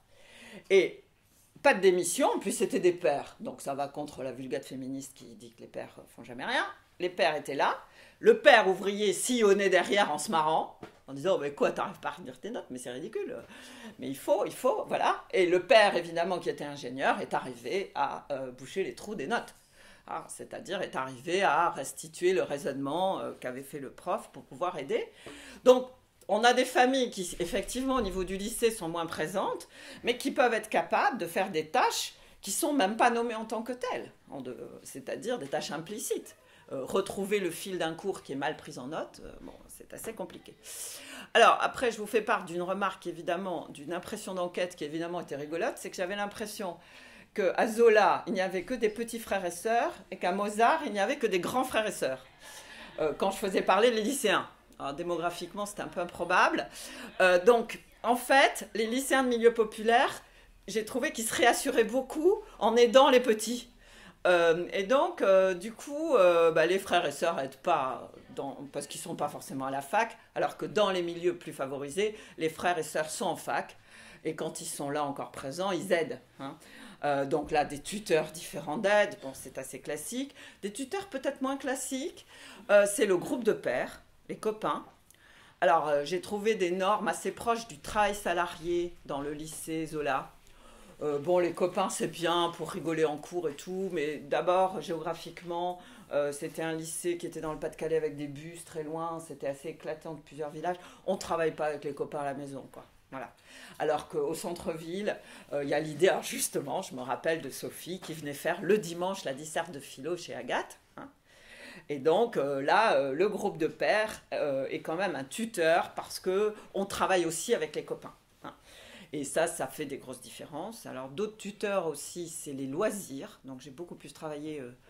Et pas de démission, en plus c'était des pères. Donc ça va contre la vulgate féministe qui dit que les pères font jamais rien. Les pères étaient là. Le père ouvrier sillonnait derrière en se marrant, en disant oh, « mais quoi, t'arrives pas à relire tes notes, mais c'est ridicule. Mais il faut, il faut, voilà. » Et le père, évidemment, qui était ingénieur, est arrivé à euh, boucher les trous des notes. Ah, c'est-à-dire est arrivé à restituer le raisonnement euh, qu'avait fait le prof pour pouvoir aider. Donc, on a des familles qui, effectivement, au niveau du lycée, sont moins présentes, mais qui peuvent être capables de faire des tâches qui ne sont même pas nommées en tant que telles, c'est-à-dire des tâches implicites. Euh, retrouver le fil d'un cours qui est mal pris en note, euh, bon, c'est assez compliqué. Alors, après, je vous fais part d'une remarque, évidemment, d'une impression d'enquête qui, évidemment, était rigolote, c'est que j'avais l'impression qu'à Zola, il n'y avait que des petits frères et sœurs, et qu'à Mozart, il n'y avait que des grands frères et sœurs, euh, quand je faisais parler les lycéens. Alors, démographiquement, c'était un peu improbable. Euh, donc, en fait, les lycéens de milieu populaire, j'ai trouvé qu'ils se réassuraient beaucoup en aidant les petits. Euh, et donc, euh, du coup, euh, bah, les frères et sœurs n'aident pas, dans, parce qu'ils ne sont pas forcément à la fac, alors que dans les milieux plus favorisés, les frères et sœurs sont en fac, et quand ils sont là encore présents, ils aident. Hein. Euh, donc là, des tuteurs différents d'aide, bon, c'est assez classique. Des tuteurs peut-être moins classiques, euh, c'est le groupe de pairs, les copains. Alors, euh, j'ai trouvé des normes assez proches du travail salarié dans le lycée Zola. Euh, bon, les copains, c'est bien pour rigoler en cours et tout, mais d'abord, géographiquement, euh, c'était un lycée qui était dans le Pas-de-Calais avec des bus très loin, c'était assez éclatant de plusieurs villages. On ne travaille pas avec les copains à la maison, quoi. Voilà. Alors qu'au centre-ville, il euh, y a l'idée, alors justement, je me rappelle de Sophie qui venait faire le dimanche la disserte de philo chez Agathe. Hein. Et donc euh, là, euh, le groupe de pairs euh, est quand même un tuteur parce qu'on travaille aussi avec les copains. Hein. Et ça, ça fait des grosses différences. Alors d'autres tuteurs aussi, c'est les loisirs. Donc j'ai beaucoup plus travaillé euh,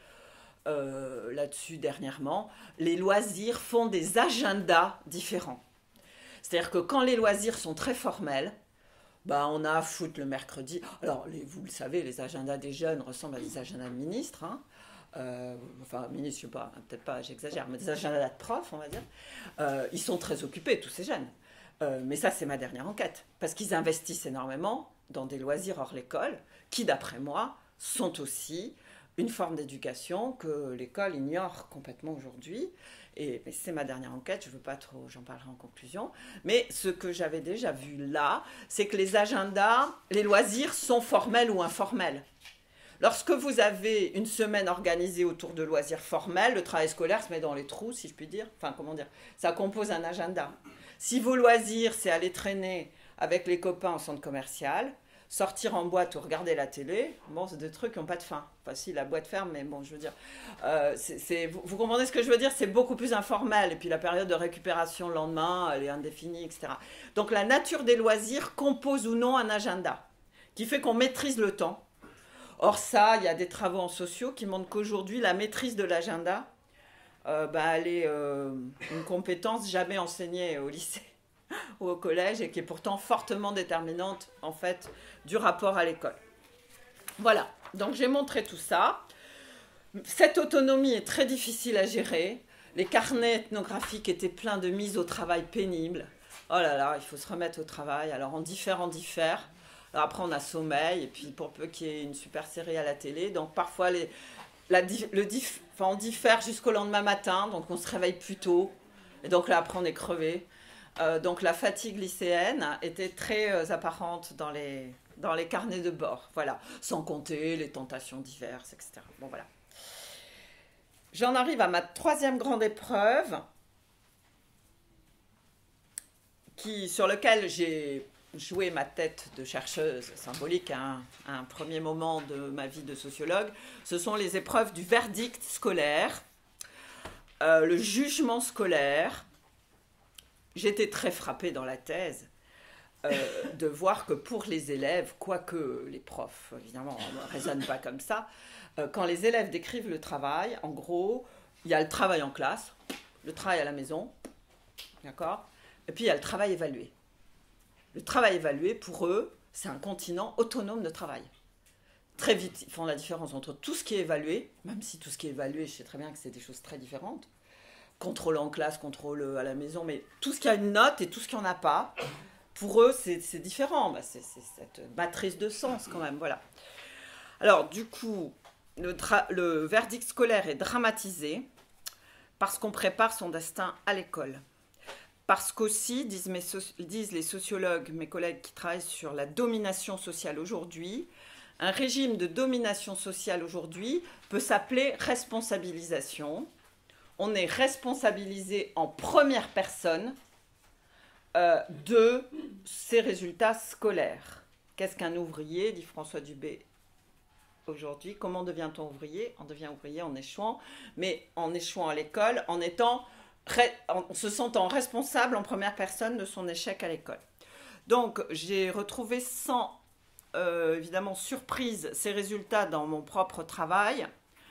euh, là-dessus dernièrement. Les loisirs font des agendas différents. C'est-à-dire que quand les loisirs sont très formels, bah, on a à foutre le mercredi. Alors, les, vous le savez, les agendas des jeunes ressemblent à des agendas de ministres. Hein. Euh, enfin, ministres, je ne sais pas, peut-être pas, j'exagère, mais des agendas de profs, on va dire. Euh, ils sont très occupés, tous ces jeunes. Euh, mais ça, c'est ma dernière enquête. Parce qu'ils investissent énormément dans des loisirs hors l'école, qui, d'après moi, sont aussi une forme d'éducation que l'école ignore complètement aujourd'hui. Et c'est ma dernière enquête, je ne veux pas trop, j'en parlerai en conclusion. Mais ce que j'avais déjà vu là, c'est que les agendas, les loisirs sont formels ou informels. Lorsque vous avez une semaine organisée autour de loisirs formels, le travail scolaire se met dans les trous, si je puis dire. Enfin, comment dire, ça compose un agenda. Si vos loisirs, c'est aller traîner avec les copains au centre commercial, sortir en boîte ou regarder la télé, bon, c'est des trucs qui n'ont pas de fin. Enfin, si, la boîte ferme, mais bon, je veux dire... Euh, c'est, c'est, vous, vous comprenez ce que je veux dire? C'est beaucoup plus informel. Et puis, la période de récupération le lendemain, elle est indéfinie, et cetera. Donc, la nature des loisirs compose ou non un agenda, qui fait qu'on maîtrise le temps. Or, ça, il y a des travaux en sociaux qui montrent qu'aujourd'hui, la maîtrise de l'agenda, euh, bah, elle est euh, une compétence jamais enseignée au lycée ou au collège et qui est pourtant fortement déterminante en fait du rapport à l'école. Voilà, donc j'ai montré tout ça. Cette autonomie est très difficile à gérer. Les carnets ethnographiques étaient pleins de mises au travail pénibles. Oh là là, il faut se remettre au travail. Alors on diffère, on diffère. Alors après on a sommeil et puis pour peu qu'il y ait une super série à la télé. Donc parfois les, la, le diff, enfin, on diffère jusqu'au lendemain matin, donc on se réveille plus tôt. Et donc là après on est crevé. Euh, donc la fatigue lycéenne était très euh, apparente dans les, dans les carnets de bord, voilà, sans compter les tentations diverses, et cetera. Bon, voilà. j'en arrive à ma troisième grande épreuve, qui, sur laquelle j'ai joué ma tête de chercheuse symbolique à un, à un premier moment de ma vie de sociologue. Ce sont les épreuves du verdict scolaire, euh, le jugement scolaire. J'étais très frappée dans la thèse euh, de voir que pour les élèves, quoique les profs, évidemment, ne raisonnent pas comme ça, euh, quand les élèves décrivent le travail, en gros, il y a le travail en classe, le travail à la maison, d'accord ? Et puis il y a le travail évalué. Le travail évalué, pour eux, c'est un continent autonome de travail. Très vite, ils font la différence entre tout ce qui est évalué, même si tout ce qui est évalué, je sais très bien que c'est des choses très différentes, contrôle en classe, contrôle à la maison, mais tout ce qui a une note et tout ce qui n'en a pas, pour eux, c'est, c'est différent. Bah, c'est, c'est cette matrice de sens quand même, voilà. Alors, du coup, le, dra- le verdict scolaire est dramatisé parce qu'on prépare son destin à l'école. Parce qu'aussi, disent, mes so- disent les sociologues, mes collègues qui travaillent sur la domination sociale aujourd'hui, un régime de domination sociale aujourd'hui peut s'appeler responsabilisation. On est responsabilisé en première personne euh, de ses résultats scolaires. Qu'est-ce qu'un ouvrier, dit François Dubé aujourd'hui. Comment devient-on ouvrier ? On devient ouvrier en échouant, mais en échouant à l'école, en étant, en se sentant responsable en première personne de son échec à l'école. Donc, j'ai retrouvé sans, euh, évidemment, surprise ces résultats dans mon propre travail.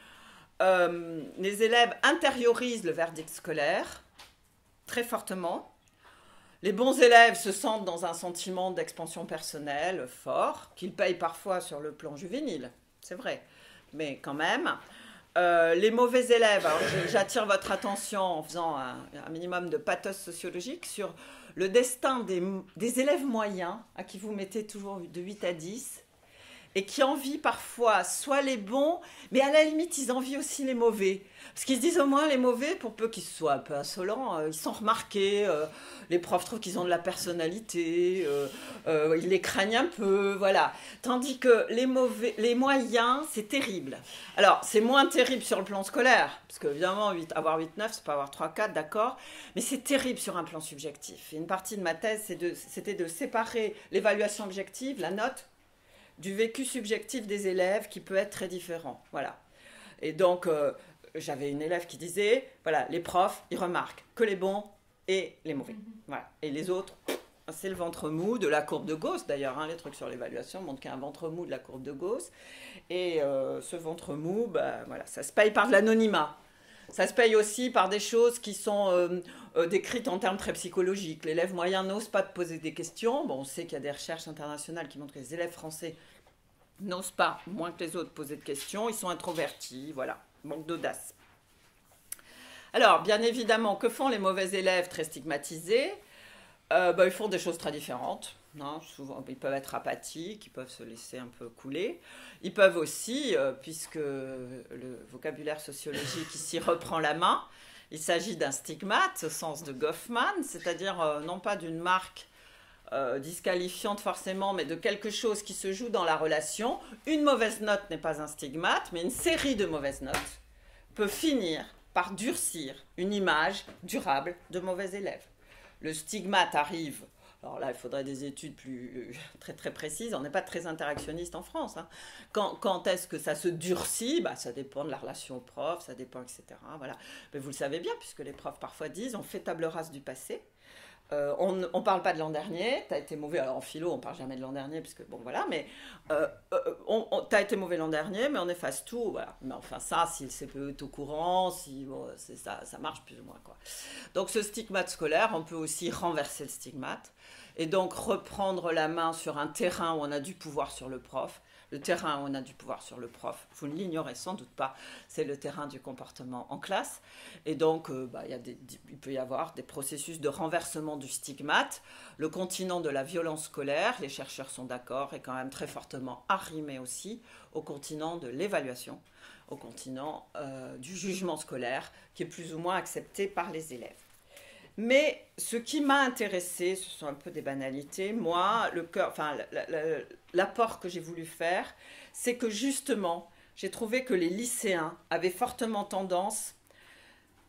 Euh, les élèves intériorisent le verdict scolaire très fortement. Les bons élèves se sentent dans un sentiment d'expansion personnelle fort, qu'ils payent parfois sur le plan juvénile, c'est vrai, mais quand même. Euh, les mauvais élèves, alors j'attire votre attention en faisant un, un minimum de pathos sociologique sur le destin des, des élèves moyens, à qui vous mettez toujours de huit à dix, et qui envient parfois soit les bons, mais à la limite, ils envient aussi les mauvais. Parce qu'ils se disent au moins les mauvais, pour peu qu'ils soient un peu insolents, euh, ils sont remarqués, euh, les profs trouvent qu'ils ont de la personnalité, euh, euh, ils les craignent un peu, voilà. Tandis que les, mauvais, les moyens, c'est terrible. Alors, c'est moins terrible sur le plan scolaire, parce qu'évidemment, avoir huit neuf, c'est pas avoir trois quatre, d'accord, mais c'est terrible sur un plan subjectif. Et une partie de ma thèse, c'est de, c'était de séparer l'évaluation objective, la note, du vécu subjectif des élèves qui peut être très différent. Voilà. Et donc, euh, j'avais une élève qui disait, voilà, les profs, ils remarquent que les bons et les mauvais. Voilà. Et les autres, c'est le ventre mou de la courbe de Gauss, d'ailleurs. Hein, les trucs sur l'évaluation montrent qu'il y a un ventre mou de la courbe de Gauss. Et euh, ce ventre mou, bah, voilà, ça se paye par de l'anonymat. Ça se paye aussi par des choses qui sont euh, euh, décrites en termes très psychologiques. L'élève moyen n'ose pas te poser des questions. Bon, on sait qu'il y a des recherches internationales qui montrent que les élèves français n'osent pas, moins que les autres, poser de questions. Ils sont introvertis, voilà, manque d'audace. Alors, bien évidemment, que font les mauvais élèves très stigmatisés ? euh, bah, Ils font des choses très différentes. Non, souvent, ils peuvent être apathiques, ils peuvent se laisser un peu couler. Ils peuvent aussi, euh, puisque le vocabulaire sociologique ici reprend la main, il s'agit d'un stigmate au sens de Goffman, c'est-à-dire euh, non pas d'une marque euh, disqualifiante forcément, mais de quelque chose qui se joue dans la relation. Une mauvaise note n'est pas un stigmate, mais une série de mauvaises notes peut finir par durcir une image durable de mauvais élèves. Le stigmate arrive... Alors là, il faudrait des études plus très très précises. On n'est pas très interactionniste en France. Hein. Quand, quand est-ce que ça se durcit ? Bah, ça dépend de la relation au prof, ça dépend, et cetera. Voilà. Mais vous le savez bien, puisque les profs parfois disent on fait table rase du passé. Euh, on ne parle pas de l'an dernier, tu as été mauvais. Alors en philo, on ne parle jamais de l'an dernier, puisque bon voilà, mais euh, euh, tu as été mauvais l'an dernier, mais on efface tout. Voilà. Mais enfin, ça, si le C P E est au courant, si, bon, c'est ça, ça marche plus ou moins, quoi. Donc ce stigmate scolaire, on peut aussi renverser le stigmate et donc reprendre la main sur un terrain où on a du pouvoir sur le prof. Le terrain où on a du pouvoir sur le prof, vous ne l'ignorez sans doute pas, c'est le terrain du comportement en classe. Et donc, euh, bah, y a des, il peut y avoir des processus de renversement du stigmate. Le continent de la violence scolaire, les chercheurs sont d'accord, est quand même très fortement arrimé aussi au continent de l'évaluation, au continent euh, du jugement scolaire, qui est plus ou moins accepté par les élèves. Mais ce qui m'a intéressée, ce sont un peu des banalités, moi, le cœur, enfin, l'apport que j'ai voulu faire, c'est que justement, j'ai trouvé que les lycéens avaient fortement tendance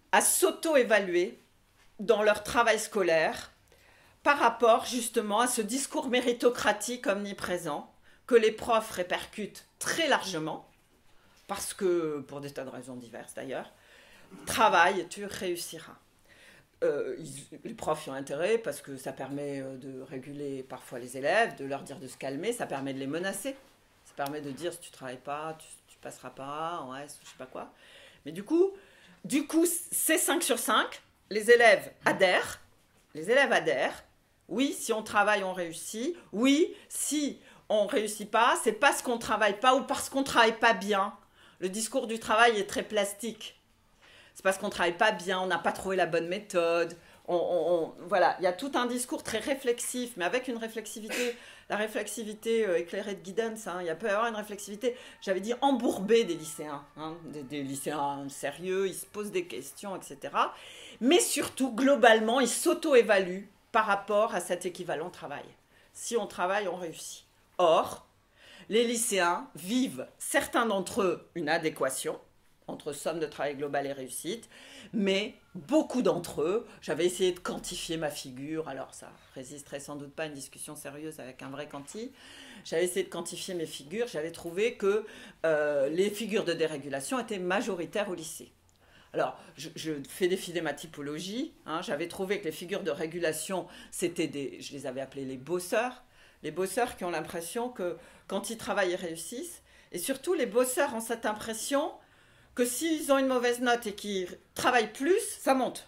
à s'auto-évaluer dans leur travail scolaire par rapport justement à ce discours méritocratique omniprésent que les profs répercutent très largement, parce que, pour des tas de raisons diverses d'ailleurs, travaille, tu réussiras. Euh, ils, les profs y ont intérêt parce que ça permet de réguler parfois les élèves, de leur dire de se calmer, ça permet de les menacer, ça permet de dire si tu ne travailles pas, tu, tu passeras pas, ouais, je sais pas quoi. Mais du coup, du coup, c'est cinq sur cinq, les élèves adhèrent, les élèves adhèrent, oui, si on travaille, on réussit, oui, si on ne réussit pas, c'est parce qu'on ne travaille pas ou parce qu'on ne travaille pas bien. Le discours du travail est très plastique. C'est parce qu'on ne travaille pas bien, on n'a pas trouvé la bonne méthode. On, on, on, voilà, il y a tout un discours très réflexif, mais avec une réflexivité, la réflexivité euh, éclairée de guidance, hein, il peut y avoir une réflexivité, j'avais dit embourbée des lycéens, hein, des, des lycéens sérieux, ils se posent des questions, et cetera. Mais surtout, globalement, ils s'auto-évaluent par rapport à cet équivalent travail. Si on travaille, on réussit. Or, les lycéens vivent, certains d'entre eux, une adéquation entre somme de travail global et réussite, mais beaucoup d'entre eux, j'avais essayé de quantifier ma figure, alors ça résisterait sans doute pas à une discussion sérieuse avec un vrai quanti, j'avais essayé de quantifier mes figures, j'avais trouvé que euh, les figures de dérégulation étaient majoritaires au lycée. Alors, je, je fais défiler ma typologie, hein, j'avais trouvé que les figures de régulation, c'était des, je les avais appelées les bosseurs, les bosseurs qui ont l'impression que quand ils travaillent, ils réussissent, et surtout les bosseurs ont cette impression que s'ils ont une mauvaise note et qu'ils travaillent plus, ça monte.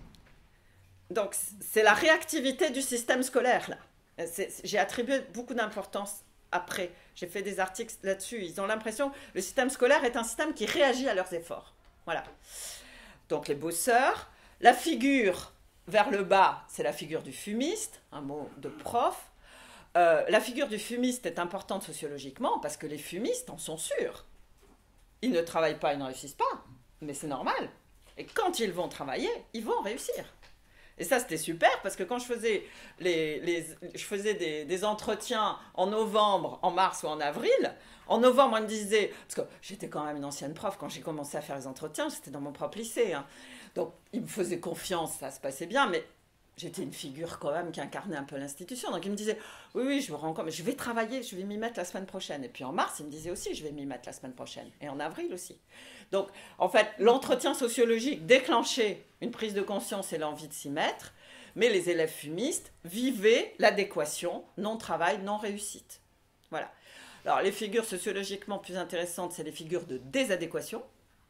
Donc, c'est la réactivité du système scolaire, là. J'ai attribué beaucoup d'importance après. J'ai fait des articles là-dessus. Ils ont l'impression que le système scolaire est un système qui réagit à leurs efforts. Voilà. Donc, les bosseurs. La figure vers le bas, c'est la figure du fumiste, un mot de prof. Euh, la figure du fumiste est importante sociologiquement parce que les fumistes en sont sûrs. Ils ne travaillent pas, ils ne réussissent pas, mais c'est normal. Et quand ils vont travailler, ils vont réussir. Et ça, c'était super, parce que quand je faisais, les, les, je faisais des, des entretiens en novembre, en mars ou en avril, en novembre, on me disait, parce que j'étais quand même une ancienne prof, quand j'ai commencé à faire les entretiens, j'étais dans mon propre lycée, hein. Donc ils me faisaient confiance, ça se passait bien, mais j'étais une figure quand même qui incarnait un peu l'institution. Donc, il me disait, oui, oui, je me rends compte, mais je vais travailler, je vais m'y mettre la semaine prochaine. Et puis en mars, il me disait aussi, je vais m'y mettre la semaine prochaine. Et en avril aussi. Donc, en fait, l'entretien sociologique déclenchait une prise de conscience et l'envie de s'y mettre. Mais les élèves fumistes vivaient l'adéquation, non-travail, non-réussite. Voilà. Alors, les figures sociologiquement plus intéressantes, c'est les figures de désadéquation.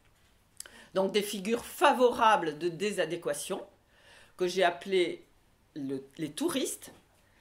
Donc, des figures favorables de désadéquation, que j'ai appelé le, les touristes,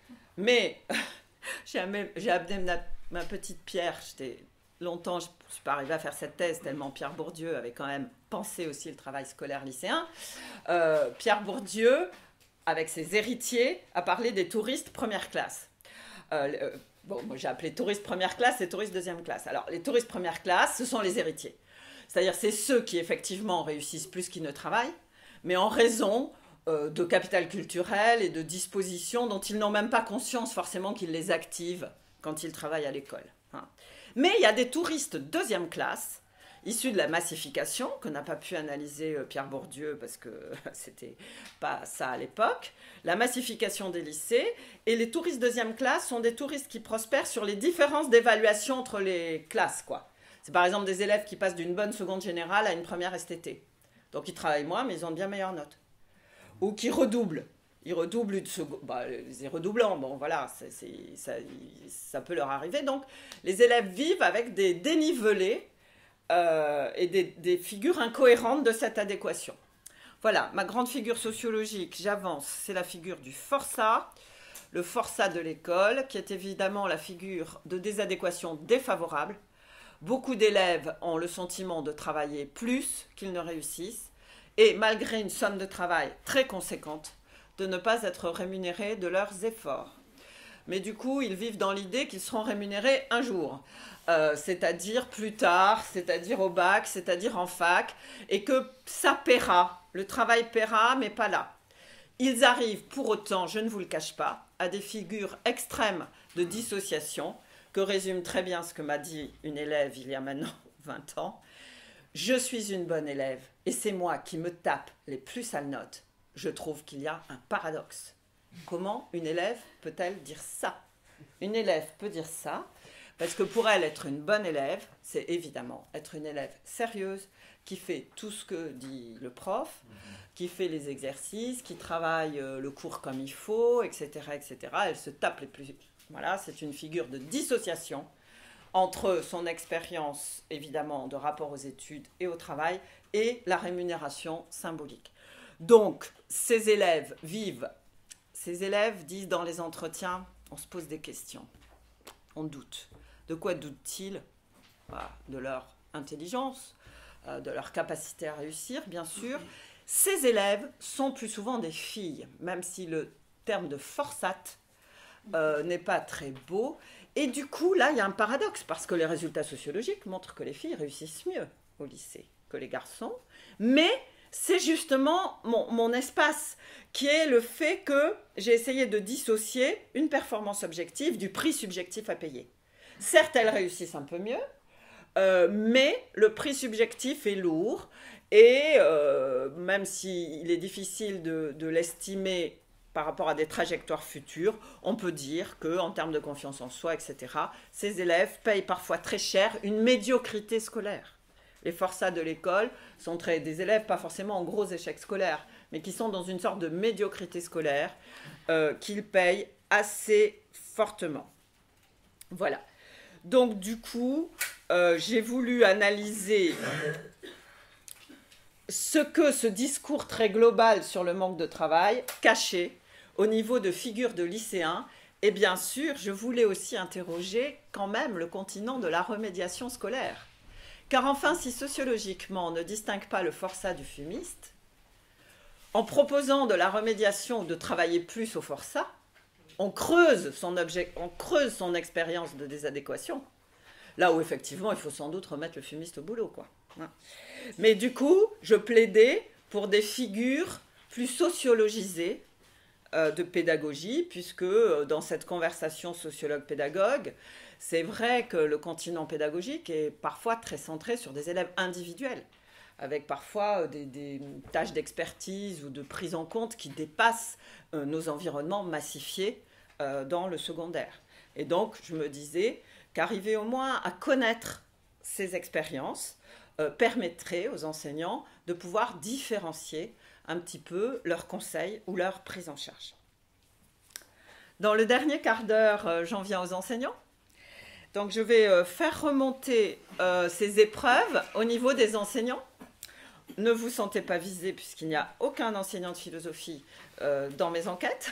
mais j'ai amené ma, ma petite pierre, j'étais longtemps, je ne suis pas arrivée à faire cette thèse, tellement Pierre Bourdieu avait quand même pensé aussi le travail scolaire lycéen. Euh, Pierre Bourdieu, avec ses héritiers, a parlé des touristes première classe. Euh, euh, bon, moi j'ai appelé touristes première classe et touristes deuxième classe. Alors, les touristes première classe, ce sont les héritiers. C'est-à-dire, c'est ceux qui effectivement réussissent plus qu'ils ne travaillent, mais en raison de capital culturel et de dispositions dont ils n'ont même pas conscience forcément qu'ils les activent quand ils travaillent à l'école. Mais il y a des touristes deuxième classe, issus de la massification, que n'a pas pu analyser Pierre Bourdieu parce que c'était pas ça à l'époque, la massification des lycées, et les touristes deuxième classe sont des touristes qui prospèrent sur les différences d'évaluation entre les classes, quoi. C'est par exemple des élèves qui passent d'une bonne seconde générale à une première S T T. Donc ils travaillent moins, mais ils ont de bien meilleures notes. Ou qui redoublent. Ils redoublent une seconde. Bah, les redoublants, bon voilà, c'est, c'est, ça, ça peut leur arriver. Donc, les élèves vivent avec des dénivelés euh, et des, des figures incohérentes de cette adéquation. Voilà, ma grande figure sociologique, j'avance, c'est la figure du forçat, le forçat de l'école, qui est évidemment la figure de désadéquation défavorable. Beaucoup d'élèves ont le sentiment de travailler plus qu'ils ne réussissent. Et malgré une somme de travail très conséquente, de ne pas être rémunérés de leurs efforts. Mais du coup, ils vivent dans l'idée qu'ils seront rémunérés un jour, euh, c'est-à-dire plus tard, c'est-à-dire au bac, c'est-à-dire en fac, et que ça paiera, le travail paiera, mais pas là. Ils arrivent pour autant, je ne vous le cache pas, à des figures extrêmes de dissociation, que résume très bien ce que m'a dit une élève il y a maintenant vingt ans. Je suis une bonne élève et c'est moi qui me tape les plus sales notes, je trouve qu'il y a un paradoxe. Comment une élève peut-elle dire ça? Une élève peut dire ça, parce que pour elle, être une bonne élève, c'est évidemment être une élève sérieuse, qui fait tout ce que dit le prof, qui fait les exercices, qui travaille le cours comme il faut, et cetera, et cetera. Elle se tape les plus... Voilà, c'est une figure de dissociation entre son expérience, évidemment, de rapport aux études et au travail, et la rémunération symbolique. Donc, ces élèves vivent, ces élèves disent dans les entretiens, on se pose des questions, on doute. De quoi doutent-ils? Bah, de leur intelligence, euh, de leur capacité à réussir, bien sûr. Ces élèves sont plus souvent des filles, même si le terme de forçate euh, n'est pas très beau. Et du coup, là, il y a un paradoxe, parce que les résultats sociologiques montrent que les filles réussissent mieux au lycée que les garçons. Mais c'est justement mon, mon espace, qui est le fait que j'ai essayé de dissocier une performance objective du prix subjectif à payer. Certes, elles réussissent un peu mieux, euh, mais le prix subjectif est lourd, et euh, même s'il est difficile de, de l'estimer par rapport à des trajectoires futures, on peut dire qu'en termes de confiance en soi, et cetera, ces élèves payent parfois très cher une médiocrité scolaire. Les forçats de l'école sont très, des élèves pas forcément en gros échecs scolaires, mais qui sont dans une sorte de médiocrité scolaire euh, qu'ils payent assez fortement. Voilà. Donc du coup, euh, j'ai voulu analyser ce que ce discours très global sur le manque de travail cachait au niveau de figures de lycéens. Et bien sûr, je voulais aussi interroger quand même le continent de la remédiation scolaire. Car enfin, si sociologiquement on ne distingue pas le forçat du fumiste, en proposant de la remédiation ou de travailler plus au forçat, on creuse son objet, on creuse son expérience de désadéquation. Là où effectivement, il faut sans doute remettre le fumiste au boulot, quoi. Mais du coup, je plaidais pour des figures plus sociologisées euh, de pédagogie, puisque euh, dans cette conversation sociologue-pédagogue, c'est vrai que le continent pédagogique est parfois très centré sur des élèves individuels, avec parfois des, des tâches d'expertise ou de prise en compte qui dépassent euh, nos environnements massifiés euh, dans le secondaire. Et donc, je me disais qu'arriver au moins à connaître ces expériences euh, permettrait aux enseignants de pouvoir différencier un petit peu leurs conseils ou leur prise en charge. Dans le dernier quart d'heure, euh, j'en viens aux enseignants. Donc, je vais euh, faire remonter euh, ces épreuves au niveau des enseignants. Ne vous sentez pas visés puisqu'il n'y a aucun enseignant de philosophie euh, dans mes enquêtes.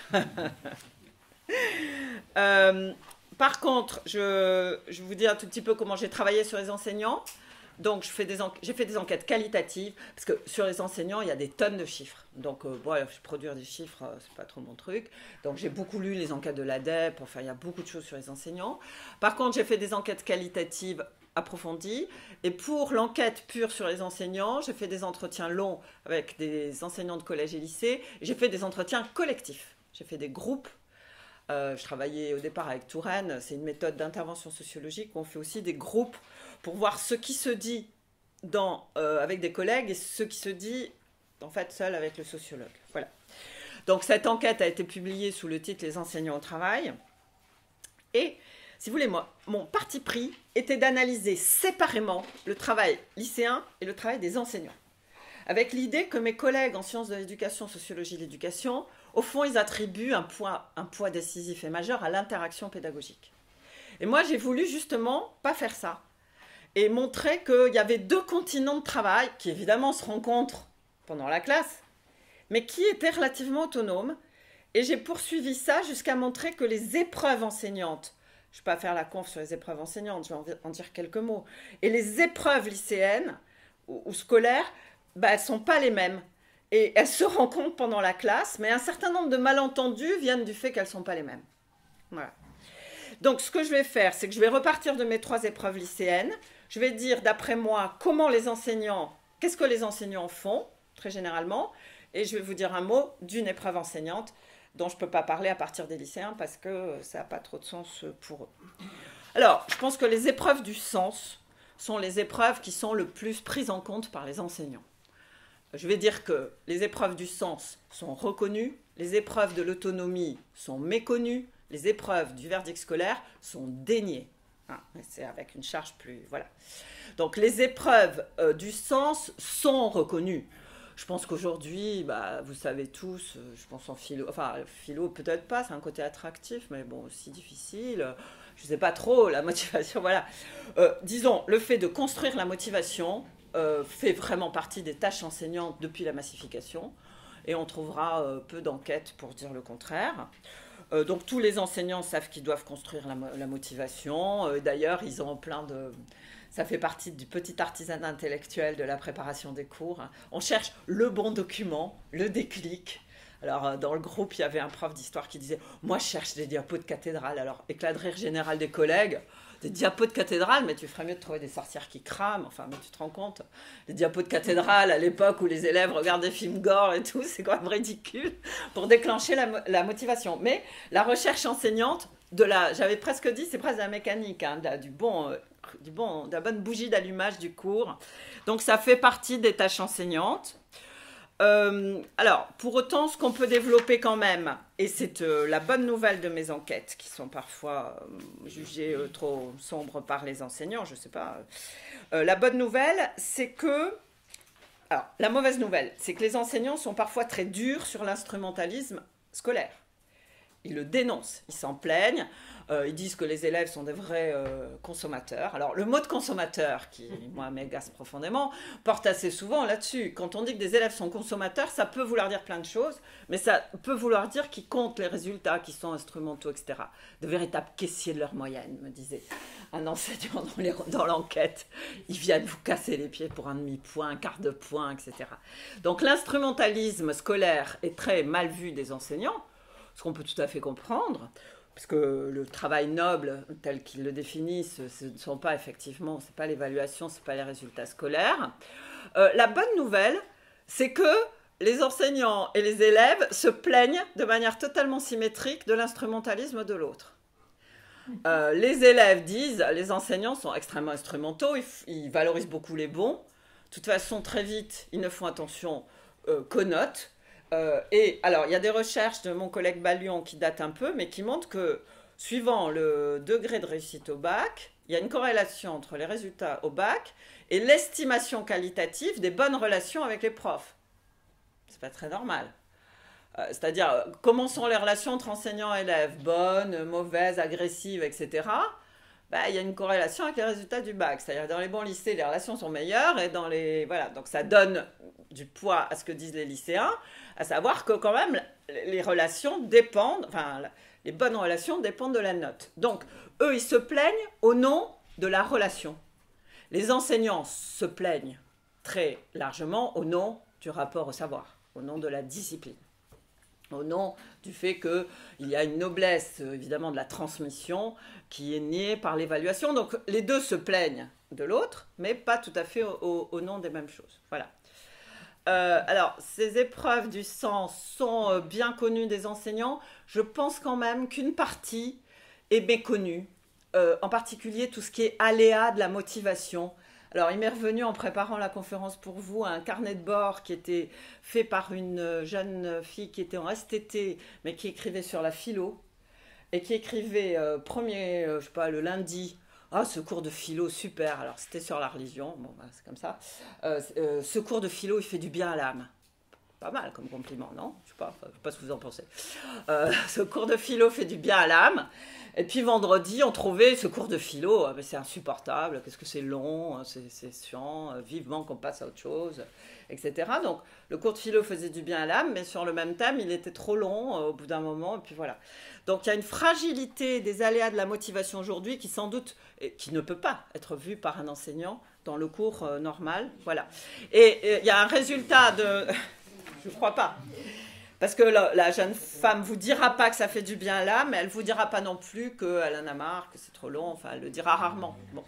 euh, par contre, je, je vais vous dire un tout petit peu comment j'ai travaillé sur les enseignants. Donc, je fais des j'ai fait des enquêtes qualitatives, parce que sur les enseignants, il y a des tonnes de chiffres. Donc, euh, bon, produire des chiffres, euh, c'est pas trop mon truc. Donc, j'ai beaucoup lu les enquêtes de l'A D E P, enfin, il y a beaucoup de choses sur les enseignants. Par contre, j'ai fait des enquêtes qualitatives approfondies. Et pour l'enquête pure sur les enseignants, j'ai fait des entretiens longs avec des enseignants de collège et lycée. J'ai fait des entretiens collectifs. J'ai fait des groupes. Euh, je travaillais au départ avec Touraine. C'est une méthode d'intervention sociologique où on fait aussi des groupes pour voir ce qui se dit dans, euh, avec des collègues et ce qui se dit en fait seul avec le sociologue. Voilà. Donc cette enquête a été publiée sous le titre « Les enseignants au travail ». Et si vous voulez, moi, mon parti pris était d'analyser séparément le travail lycéen et le travail des enseignants. Avec l'idée que mes collègues en sciences de l'éducation, sociologie de l'éducation, au fond, ils attribuent un poids, un poids décisif et majeur à l'interaction pédagogique. Et moi, j'ai voulu justement pas faire ça. Et montrer qu'il y avait deux continents de travail qui, évidemment, se rencontrent pendant la classe, mais qui étaient relativement autonomes. Et j'ai poursuivi ça jusqu'à montrer que les épreuves enseignantes, je ne vais pas faire la conf sur les épreuves enseignantes, je vais en dire quelques mots, et les épreuves lycéennes ou, ou scolaires, bah, elles ne sont pas les mêmes. Et elles se rencontrent pendant la classe, mais un certain nombre de malentendus viennent du fait qu'elles ne sont pas les mêmes. Voilà. Donc, ce que je vais faire, c'est que je vais repartir de mes trois épreuves lycéennes. Je vais dire, d'après moi, comment les enseignants, qu'est-ce que les enseignants font, très généralement, et je vais vous dire un mot d'une épreuve enseignante dont je ne peux pas parler à partir des lycéens parce que ça n'a pas trop de sens pour eux. Alors, je pense que les épreuves du sens sont les épreuves qui sont le plus prises en compte par les enseignants. je vais dire que les épreuves du sens sont reconnues, les épreuves de l'autonomie sont méconnues, les épreuves du verdict scolaire sont déniées. Hein, c'est avec une charge plus... Voilà. Donc les épreuves euh, du sens sont reconnues. Je pense qu'aujourd'hui, bah, vous savez tous, je pense en philo, enfin philo peut-être pas, c'est un côté attractif, mais bon, aussi difficile. Je ne sais pas trop, la motivation, voilà. Euh, disons, le fait de construire la motivation euh, fait vraiment partie des tâches enseignantes depuis la massification, et on trouvera euh, peu d'enquêtes pour dire le contraire. Euh, donc tous les enseignants savent qu'ils doivent construire la, la motivation. Euh, D'ailleurs, ils ont plein de... Ça fait partie du petit artisanat intellectuel de la préparation des cours. On cherche le bon document, le déclic. Alors, dans le groupe, il y avait un prof d'histoire qui disait « Moi, je cherche des diapos de cathédrale. » Alors, éclat de rire général des collègues. Des diapos de cathédrale, mais tu ferais mieux de trouver des sorcières qui crament. Enfin, mais tu te rends compte, les diapos de cathédrale, à l'époque où les élèves regardent des films gore et tout, c'est quand même ridicule pour déclencher la, la motivation. Mais la recherche enseignante, de la, j'avais presque dit, c'est presque de la mécanique, hein, de la, du bon... Euh, Du bon, de la bonne bougie d'allumage du cours. Donc, ça fait partie des tâches enseignantes. Euh, alors, pour autant, ce qu'on peut développer quand même, et c'est euh, la bonne nouvelle de mes enquêtes, qui sont parfois euh, jugées euh, trop sombres par les enseignants, je ne sais pas. Euh, la bonne nouvelle, c'est que... Alors, la mauvaise nouvelle, c'est que les enseignants sont parfois très durs sur l'instrumentalisme scolaire. Ils le dénoncent, ils s'en plaignent. Euh, ils disent que les élèves sont des vrais euh, consommateurs. Alors, le mot de consommateur, qui, moi, m'agace profondément, porte assez souvent là-dessus. Quand on dit que des élèves sont consommateurs, ça peut vouloir dire plein de choses, mais ça peut vouloir dire qu'ils comptent les résultats, qu'ils sont instrumentaux, et cetera. De véritables caissiers de leur moyenne, me disait un enseignant dans, les, dans l'enquête. Ils viennent vous casser les pieds pour un demi-point, un quart de point, et cetera. Donc, l'instrumentalisme scolaire est très mal vu des enseignants, ce qu'on peut tout à fait comprendre, parce que le travail noble, tel qu'ils le définissent, ce ne sont pas effectivement, ce n'est pas l'évaluation, ce n'est pas les résultats scolaires. Euh, la bonne nouvelle, c'est que les enseignants et les élèves se plaignent de manière totalement symétrique de l'instrumentalisme de l'autre. Euh, les élèves disent, les enseignants sont extrêmement instrumentaux, ils, ils valorisent beaucoup les bons. De toute façon, très vite, ils ne font attention euh, qu'aux notes. Euh, et alors, il y a des recherches de mon collègue Ballion qui datent un peu, mais qui montrent que, suivant le degré de réussite au bac, il y a une corrélation entre les résultats au bac et l'estimation qualitative des bonnes relations avec les profs. C'est pas très normal. Euh, c'est-à-dire, comment sont les relations entre enseignants et élèves? Bonnes, mauvaises, agressives, et cetera. Bah, il y a une corrélation avec les résultats du bac. C'est-à-dire, dans les bons lycées, les relations sont meilleures, et dans les... Voilà, donc ça donne du poids à ce que disent les lycéens, à savoir que quand même, les relations dépendent, enfin, les bonnes relations dépendent de la note. Donc, eux, ils se plaignent au nom de la relation. Les enseignants se plaignent très largement au nom du rapport au savoir, au nom de la discipline, au nom du fait qu'il y a une noblesse, évidemment, de la transmission qui est niée par l'évaluation. Donc, les deux se plaignent de l'autre, mais pas tout à fait au, au, au nom des mêmes choses. Voilà. Euh, alors, ces épreuves du sens sont euh, bien connues des enseignants. Je pense quand même qu'une partie est méconnue, euh, en particulier tout ce qui est aléa de la motivation. Alors, il m'est revenu en préparant la conférence pour vous un carnet de bord qui était fait par une jeune fille qui était en S T T, mais qui écrivait sur la philo, et qui écrivait euh, premier, euh, je sais pas, le lundi. Ah, ce cours de philo, super. Alors, c'était sur la religion. Bon, bah, c'est comme ça. Euh, euh, ce cours de philo, il fait du bien à l'âme. Pas mal comme compliment, non? Je ne sais pas, je sais pas ce que vous en pensez. Euh, ce cours de philo fait du bien à l'âme. Et puis, vendredi, on trouvait ce cours de philo, mais c'est insupportable. Qu'est-ce que c'est long, c'est chiant, vivement qu'on passe à autre chose, et cetera. Donc, le cours de philo faisait du bien à l'âme, mais sur le même thème, il était trop long euh, au bout d'un moment. Et puis, voilà. Donc, il y a une fragilité des aléas de la motivation aujourd'hui qui, sans doute, et qui ne peut pas être vue par un enseignant dans le cours euh, normal. Voilà. Et il y a un résultat de... Je ne crois pas. Parce que la, la jeune femme ne vous dira pas que ça fait du bien là, mais elle ne vous dira pas non plus qu'elle en a marre, que c'est trop long. Enfin, elle le dira rarement. Bon.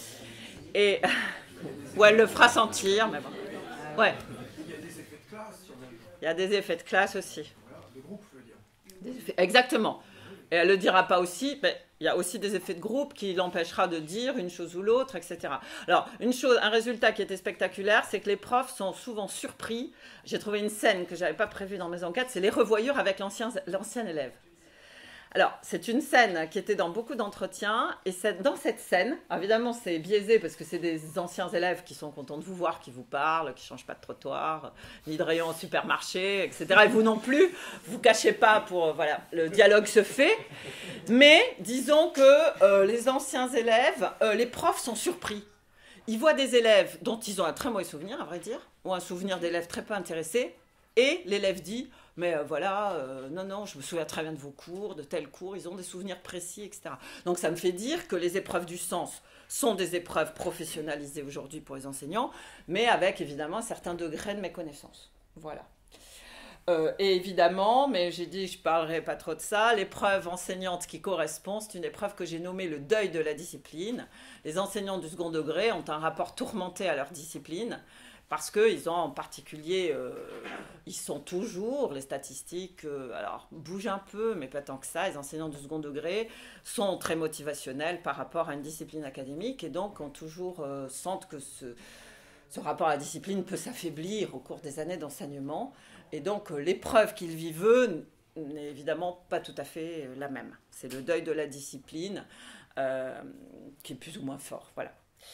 Et... Ou elle le fera sentir, mais bon. Ouais. Il y a des effets de classe. Il y a des effets de classe aussi. Voilà, de groupe, je veux dire. Des effets... Exactement. Et elle ne le dira pas aussi, mais Il y a aussi des effets de groupe qui l'empêchera de dire une chose ou l'autre, et cetera. Alors, une chose, un résultat qui était spectaculaire, c'est que les profs sont souvent surpris. J'ai trouvé une scène que je n'avais pas prévue dans mes enquêtes, c'est les revoyures avec l'ancien élève. Alors, c'est une scène qui était dans beaucoup d'entretiens, et dans cette scène, évidemment c'est biaisé parce que c'est des anciens élèves qui sont contents de vous voir, qui vous parlent, qui ne changent pas de trottoir, ni de rayon au supermarché, et cetera. Et vous non plus, vous ne cachez pas pour... Voilà, le dialogue se fait. Mais disons que euh, les anciens élèves, euh, les profs sont surpris. Ils voient des élèves dont ils ont un très mauvais souvenir, à vrai dire, ou un souvenir d'élèves très peu intéressés, et l'élève dit... Mais euh, voilà, euh, non, non, je me souviens très bien de vos cours, de tels cours, ils ont des souvenirs précis, et cetera. Donc ça me fait dire que les épreuves du sens sont des épreuves professionnalisées aujourd'hui pour les enseignants, mais avec évidemment un certain degré de méconnaissance. Voilà. Euh, et évidemment, mais j'ai dit je ne parlerai pas trop de ça, l'épreuve enseignante qui correspond, c'est une épreuve que j'ai nommée le deuil de la discipline. Les enseignants du second degré ont un rapport tourmenté à leur discipline, parce qu'ils ont en particulier, euh, ils sont toujours, les statistiques, euh, alors bougent un peu, mais pas tant que ça, les enseignants du second degré sont très motivationnels par rapport à une discipline académique et donc ont toujours, euh, sentent que ce, ce rapport à la discipline peut s'affaiblir au cours des années d'enseignement. Et donc euh, l'épreuve qu'ils vivent, eux, n'est évidemment pas tout à fait la même. C'est le deuil de la discipline euh, qui est plus ou moins fort, voilà.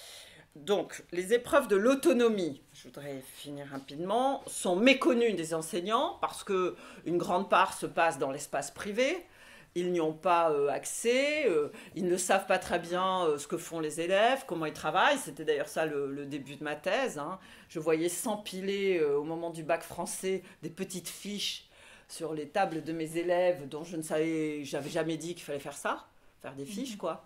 Donc, les épreuves de l'autonomie, je voudrais finir rapidement, sont méconnues des enseignants parce qu'une grande part se passe dans l'espace privé. Ils n'y ont pas euh, accès, euh, ils ne savent pas très bien euh, ce que font les élèves, comment ils travaillent. C'était d'ailleurs ça le, le début de ma thèse. Hein. Je voyais s'empiler euh, au moment du bac français des petites fiches sur les tables de mes élèves dont je ne savais, j'avais jamais dit qu'il fallait faire ça, faire des fiches quoi.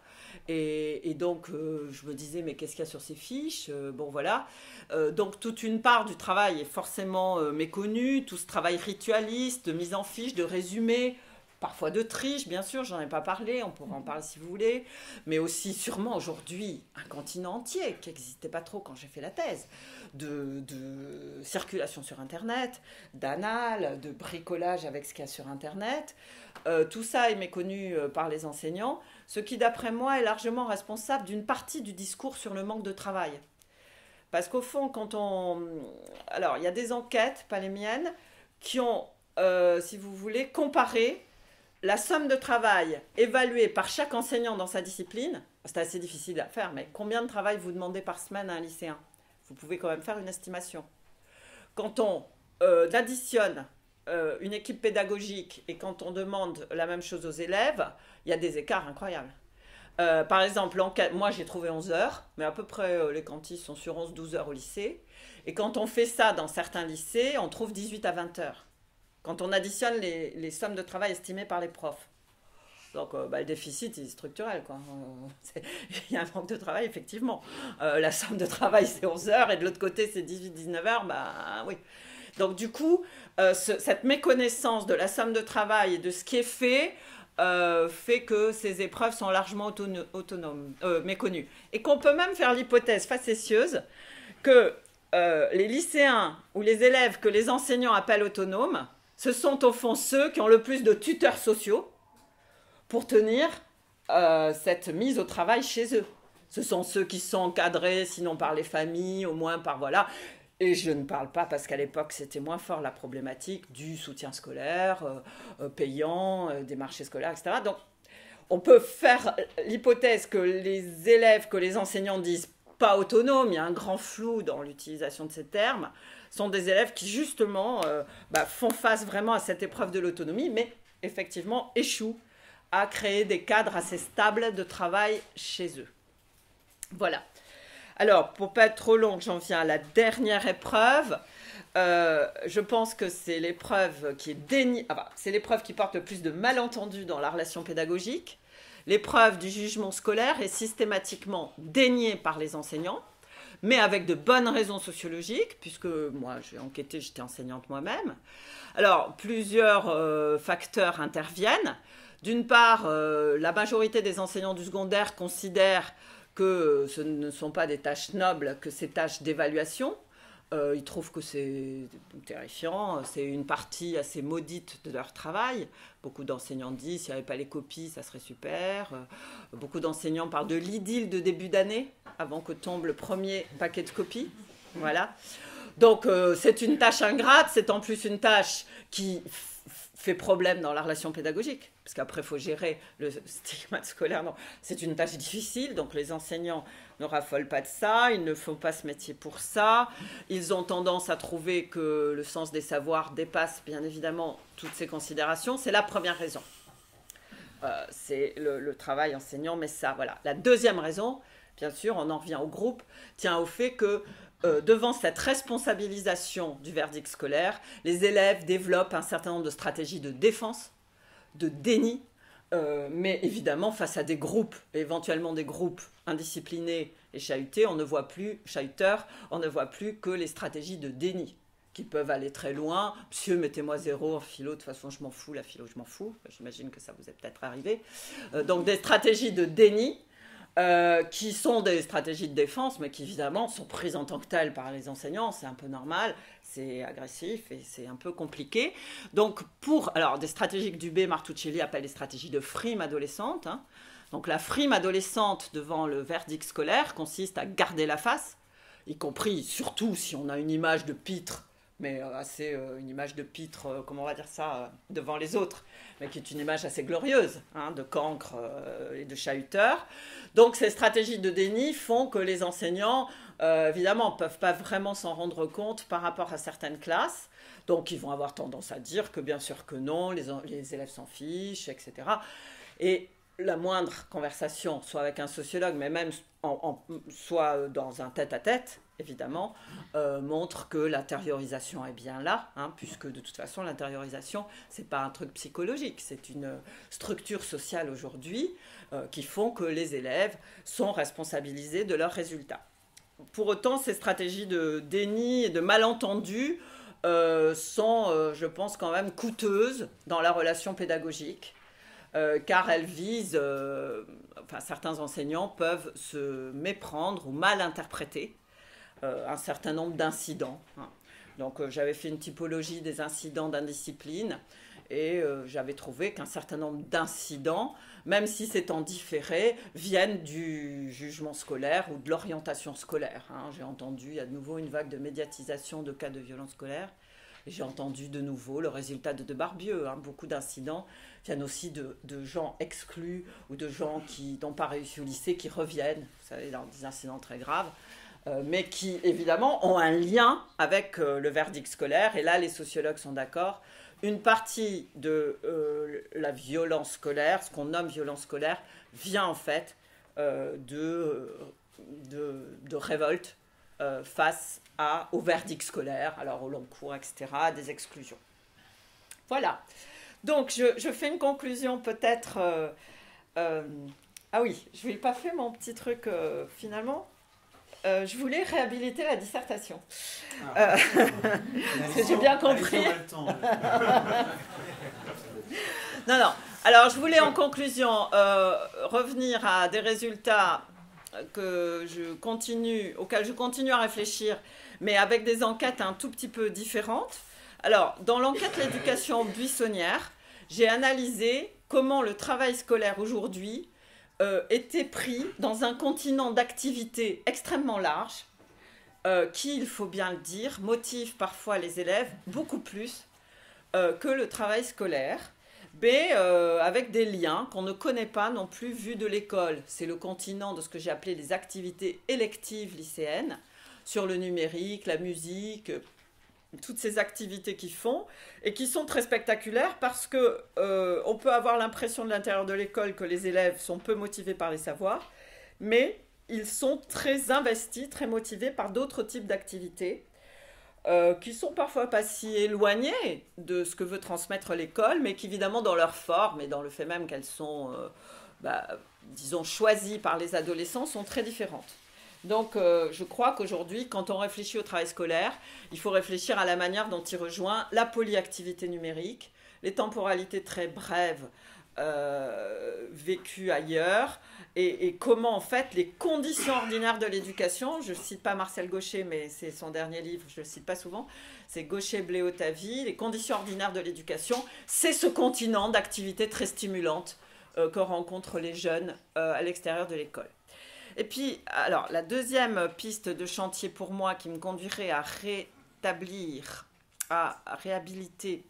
Et, et donc, euh, je me disais, mais qu'est-ce qu'il y a sur ces fiches euh, Bon, voilà. Euh, donc, toute une part du travail est forcément euh, méconnue. Tout ce travail ritualiste, de mise en fiche, de résumé, parfois de triche, bien sûr, j'en ai pas parlé, on pourra en parler si vous voulez. Mais aussi, sûrement, aujourd'hui, un continent entier qui n'existait pas trop quand j'ai fait la thèse, de, de circulation sur Internet, d'annales, de bricolage avec ce qu'il y a sur Internet. Euh, tout ça est méconnu euh, par les enseignants, ce qui, d'après moi, est largement responsable d'une partie du discours sur le manque de travail. Parce qu'au fond, quand on... Alors, il y a des enquêtes, pas les miennes, qui ont, euh, si vous voulez, comparé la somme de travail évaluée par chaque enseignant dans sa discipline. C'est assez difficile à faire, mais combien de travail vous demandez par semaine à un lycéen? Vous pouvez quand même faire une estimation. Quand on euh, additionne euh, une équipe pédagogique et quand on demande la même chose aux élèves, il y a des écarts incroyables. Euh, par exemple, moi j'ai trouvé onze heures, mais à peu près euh, les quantis sont sur onze douze heures au lycée. Et quand on fait ça dans certains lycées, on trouve dix-huit à vingt heures. Quand on additionne les, les sommes de travail estimées par les profs. Donc euh, bah, le déficit est structurel, quoi. Euh, il y a un manque de travail, effectivement. Euh, la somme de travail c'est onze heures et de l'autre côté c'est dix-huit dix-neuf heures, bah oui. Donc du coup, euh, ce, cette méconnaissance de la somme de travail et de ce qui est fait, euh, fait que ces épreuves sont largement autono autonomes, euh, méconnues. Et qu'on peut même faire l'hypothèse facétieuse que euh, les lycéens ou les élèves que les enseignants appellent autonomes, ce sont au fond ceux qui ont le plus de tuteurs sociaux pour tenir euh, cette mise au travail chez eux. Ce sont ceux qui sont encadrés, sinon par les familles, au moins par voilà. Et je ne parle pas, parce qu'à l'époque, c'était moins fort la problématique du soutien scolaire, euh, euh, payant, euh, des marchés scolaires, et cetera. Donc, on peut faire l'hypothèse que les élèves, que les enseignants disent pas autonomes, il y a un grand flou dans l'utilisation de ces termes, sont des élèves qui, justement, euh, bah, font face vraiment à cette épreuve de l'autonomie, mais effectivement échouent à créer des cadres assez stables de travail chez eux. Voilà. Alors, pour ne pas être trop longue, j'en viens à la dernière épreuve. Euh, je pense que c'est l'épreuve qui est déniée, ah bah, c'est l'épreuve qui porte le plus de malentendus dans la relation pédagogique. L'épreuve du jugement scolaire est systématiquement déniée par les enseignants, mais avec de bonnes raisons sociologiques, puisque moi j'ai enquêté, j'étais enseignante moi-même. Alors, plusieurs euh, facteurs interviennent. D'une part, euh, la majorité des enseignants du secondaire considèrent que ce ne sont pas des tâches nobles, que ces tâches d'évaluation. Euh, ils trouvent que c'est terrifiant, c'est une partie assez maudite de leur travail. Beaucoup d'enseignants disent, s'il n'y avait pas les copies, ça serait super. Euh, beaucoup d'enseignants parlent de l'idylle de début d'année, avant que tombe le premier paquet de copies. Voilà. Donc, euh, c'est une tâche ingrate, c'est en plus une tâche qui fait problème dans la relation pédagogique, parce qu'après, il faut gérer le stigmate scolaire. Non, c'est une tâche difficile, donc les enseignants ne raffolent pas de ça, ils ne font pas ce métier pour ça. Ils ont tendance à trouver que le sens des savoirs dépasse, bien évidemment, toutes ces considérations. C'est la première raison. Euh, c'est le, le travail enseignant, mais ça, voilà. La deuxième raison, bien sûr, on en revient au groupe, tient au fait que Euh, devant cette responsabilisation du verdict scolaire, les élèves développent un certain nombre de stratégies de défense, de déni, euh, mais évidemment face à des groupes, éventuellement des groupes indisciplinés et chahutés, on ne voit plus, chahuteurs, on ne voit plus que les stratégies de déni, qui peuvent aller très loin. Monsieur, mettez-moi zéro en philo, de toute façon je m'en fous, la philo je m'en fous, j'imagine que ça vous est peut-être arrivé. Euh, donc des stratégies de déni, Euh, qui sont des stratégies de défense, mais qui évidemment sont prises en tant que telles par les enseignants, c'est un peu normal, c'est agressif et c'est un peu compliqué. Donc pour, alors des stratégies que Dubé, Martuccelli appellent des stratégies de frime adolescente, hein. Donc la frime adolescente devant le verdict scolaire consiste à garder la face, y compris, surtout si on a une image de pitre, mais assez, euh, une image de pitre, euh, comment on va dire ça, euh, devant les autres, mais qui est une image assez glorieuse, hein, de cancre euh, et de chahuteur. Donc ces stratégies de déni font que les enseignants, euh, évidemment, ne peuvent pas vraiment s'en rendre compte par rapport à certaines classes. Donc ils vont avoir tendance à dire que bien sûr que non, les, les élèves s'en fichent, et cetera. Et la moindre conversation, soit avec un sociologue, mais même en, en, soit dans un tête-à-tête, évidemment, euh, montre que l'intériorisation est bien là, hein, puisque de toute façon, l'intériorisation, ce n'est pas un truc psychologique, c'est une structure sociale aujourd'hui euh, qui font que les élèves sont responsabilisés de leurs résultats. Pour autant, ces stratégies de déni et de malentendu euh, sont, euh, je pense, quand même coûteuses dans la relation pédagogique. Euh, car elles visent, euh, enfin certains enseignants peuvent se méprendre ou mal interpréter euh, un certain nombre d'incidents. Hein. Donc euh, j'avais fait une typologie des incidents d'indiscipline et euh, j'avais trouvé qu'un certain nombre d'incidents, même si c'est en différé, viennent du jugement scolaire ou de l'orientation scolaire. Hein. J'ai entendu, il y a de nouveau une vague de médiatisation de cas de violence scolaire. J'ai entendu de nouveau le résultat de De Barbieux. Hein. Beaucoup d'incidents viennent aussi de, de gens exclus ou de gens qui n'ont pas réussi au lycée, qui reviennent, vous savez, dans des incidents très graves, euh, mais qui, évidemment, ont un lien avec euh, le verdict scolaire. Et là, les sociologues sont d'accord. Une partie de euh, la violence scolaire, ce qu'on nomme violence scolaire, vient en fait euh, de, de, de révolte euh, face à, au verdict scolaire, alors au long cours, et cetera, des exclusions. Voilà. Donc, je, je fais une conclusion peut-être... Euh, euh, ah oui, je n'ai pas fait mon petit truc euh, finalement. Euh, je voulais réhabiliter la dissertation. Ah. Euh, j'ai bien compris. non, non. Alors, je voulais en conclusion euh, revenir à des résultats que je continue, auxquels je continue à réfléchir, mais avec des enquêtes un tout petit peu différentes. Alors, dans l'enquête L'éducation buissonnière, j'ai analysé comment le travail scolaire aujourd'hui euh, était pris dans un continent d'activités extrêmement large, euh, qui, il faut bien le dire, motive parfois les élèves beaucoup plus euh, que le travail scolaire, mais euh, avec des liens qu'on ne connaît pas non plus vus de l'école. C'est le continent de ce que j'ai appelé les activités électives lycéennes, sur le numérique, la musique, toutes ces activités qu'ils font, et qui sont très spectaculaires parce qu'on euh, peut avoir l'impression de l'intérieur de l'école que les élèves sont peu motivés par les savoirs, mais ils sont très investis, très motivés par d'autres types d'activités, Euh, qui sont parfois pas si éloignées de ce que veut transmettre l'école, mais qui évidemment dans leur forme et dans le fait même qu'elles sont, euh, bah, disons, choisies par les adolescents, sont très différentes. Donc euh, je crois qu'aujourd'hui, quand on réfléchit au travail scolaire, il faut réfléchir à la manière dont il rejoint la polyactivité numérique, les temporalités très brèves euh, vécu ailleurs et, et comment en fait les conditions ordinaires de l'éducation, je ne cite pas Marcel Gauchet mais c'est son dernier livre, je ne le cite pas souvent, c'est Gauchet, Blé, ta vie, les conditions ordinaires de l'éducation, c'est ce continent d'activités très stimulantes euh, que rencontrent les jeunes euh, à l'extérieur de l'école. Et puis, alors, la deuxième piste de chantier pour moi qui me conduirait à rétablir, à, à réhabiliter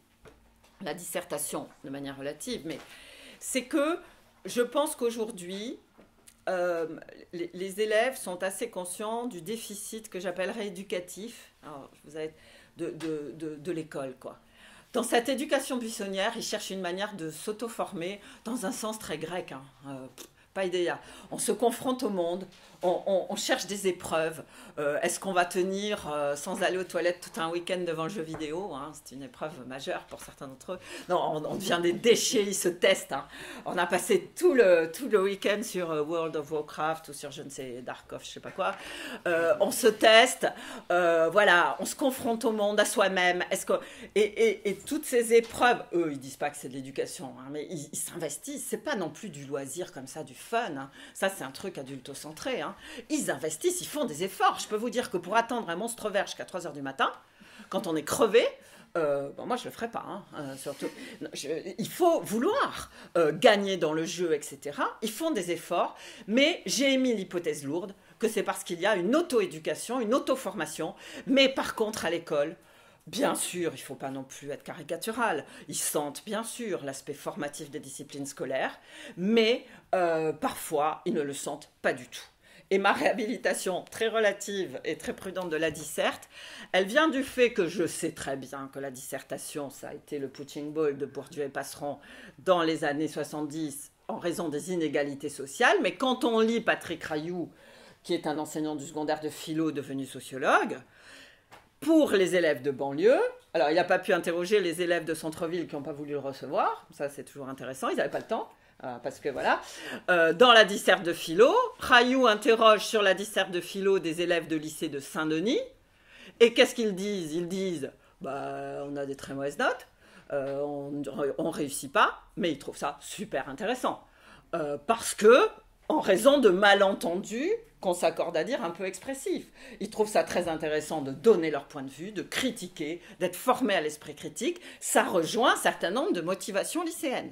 la dissertation de manière relative, mais c'est que je pense qu'aujourd'hui, euh, les, les élèves sont assez conscients du déficit que j'appellerais éducatif alors, vous avez, de, de, de, de l'école, quoi. Dans cette éducation buissonnière, ils cherchent une manière de s'auto-former dans un sens très grec, hein, euh, pas idéal. On se confronte au monde, on, on, on cherche des épreuves. Euh, Est-ce qu'on va tenir euh, sans aller aux toilettes tout un week-end devant le jeu vidéo hein, c'est une épreuve majeure pour certains d'entre eux. Non, on, on devient des déchets, ils se testent. Hein. On a passé tout le, tout le week-end sur euh, World of Warcraft ou sur je ne sais, Darkov, je ne sais pas quoi. Euh, on se teste, euh, voilà, on se confronte au monde, à soi-même. Est-ce que et, et, et toutes ces épreuves, eux, ils disent pas que c'est de l'éducation, hein, mais ils, ils s'investissent. C'est pas non plus du loisir comme ça, du fun. Hein. Ça, c'est un truc adulto-centré. Hein. Ils investissent, ils font des efforts. Je peux vous dire que pour attendre un monstre vert jusqu'à trois heures du matin, quand on est crevé, euh, bon, moi je le ferai pas, hein, euh, surtout. Je, il faut vouloir euh, gagner dans le jeu, et cetera. Ils font des efforts, mais j'ai émis l'hypothèse lourde que c'est parce qu'il y a une auto-éducation, une auto-formation. Mais par contre, à l'école, bien sûr, il ne faut pas non plus être caricatural. Ils sentent bien sûr l'aspect formatif des disciplines scolaires, mais euh, parfois, ils ne le sentent pas du tout. Et ma réhabilitation très relative et très prudente de la disserte, elle vient du fait que je sais très bien que la dissertation, ça a été le punching ball de Bourdieu et Passeron dans les années soixante-dix en raison des inégalités sociales. Mais quand on lit Patrick Rayoux, qui est un enseignant du secondaire de philo devenu sociologue, pour les élèves de banlieue, alors il n'a pas pu interroger les élèves de centre-ville qui n'ont pas voulu le recevoir, ça c'est toujours intéressant, ils n'avaient pas le temps. Euh, parce que voilà, euh, dans la disserte de philo, Rayoux interroge sur la disserte de philo des élèves de lycée de Saint-Denis. Et qu'est-ce qu'ils disent? Ils disent, bah, on a des très mauvaises notes, euh, on ne réussit pas, mais ils trouvent ça super intéressant. Euh, parce que, en raison de malentendus qu'on s'accorde à dire un peu expressifs. Ils trouvent ça très intéressant de donner leur point de vue, de critiquer, d'être formés à l'esprit critique. Ça rejoint un certain nombre de motivations lycéennes.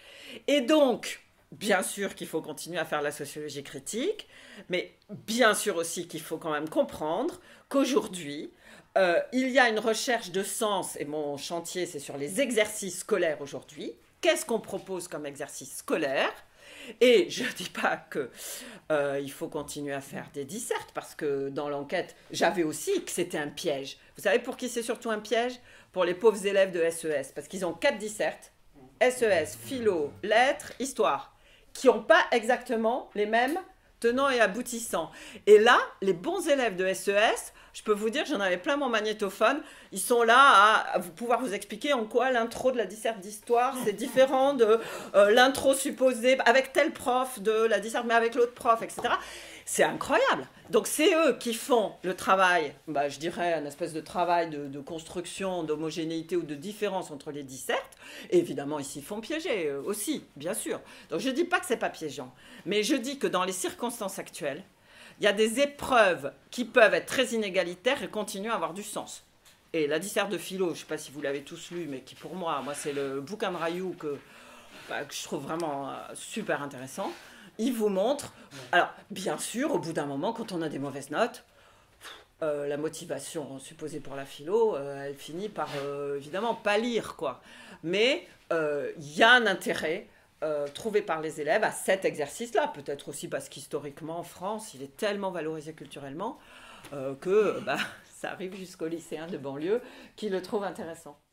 Et donc, bien sûr qu'il faut continuer à faire la sociologie critique, mais bien sûr aussi qu'il faut quand même comprendre qu'aujourd'hui, euh, il y a une recherche de sens, et mon chantier c'est sur les exercices scolaires aujourd'hui. Qu'est-ce qu'on propose comme exercice scolaire? Et je ne dis pas qu'il euh, faut continuer à faire des dissertes, parce que dans l'enquête, j'avais aussi que c'était un piège. Vous savez pour qui c'est surtout un piège? Pour les pauvres élèves de S E S, parce qu'ils ont quatre dissertes. S E S, philo, lettres, histoire, qui n'ont pas exactement les mêmes tenants et aboutissants. Et là, les bons élèves de S E S, je peux vous dire, j'en avais plein mon magnétophone, ils sont là à, à vous pouvoir vous expliquer en quoi l'intro de la disserte d'histoire, c'est différent de euh, l'intro supposée avec tel prof de la disserte, mais avec l'autre prof, et cetera. C'est incroyable. Donc c'est eux qui font le travail, bah, je dirais un espèce de travail de, de construction, d'homogénéité ou de différence entre les dissertes. Et évidemment, ils s'y font piéger euh, aussi, bien sûr. Donc je ne dis pas que ce n'est pas piégeant, mais je dis que dans les circonstances actuelles, il y a des épreuves qui peuvent être très inégalitaires et continuer à avoir du sens. Et la disserte de philo, je ne sais pas si vous l'avez tous lu, mais qui pour moi, moi c'est le bouquin de Rayoux que, bah, que je trouve vraiment euh, super intéressant. Il vous montre, alors bien sûr, au bout d'un moment, quand on a des mauvaises notes, euh, la motivation supposée pour la philo, euh, elle finit par euh, évidemment pâlir, quoi. Mais il euh, y a un intérêt euh, trouvé par les élèves à cet exercice-là, peut-être aussi parce qu'historiquement, en France, il est tellement valorisé culturellement euh, que bah, ça arrive jusqu'aux lycéens de banlieue qui le trouvent intéressant.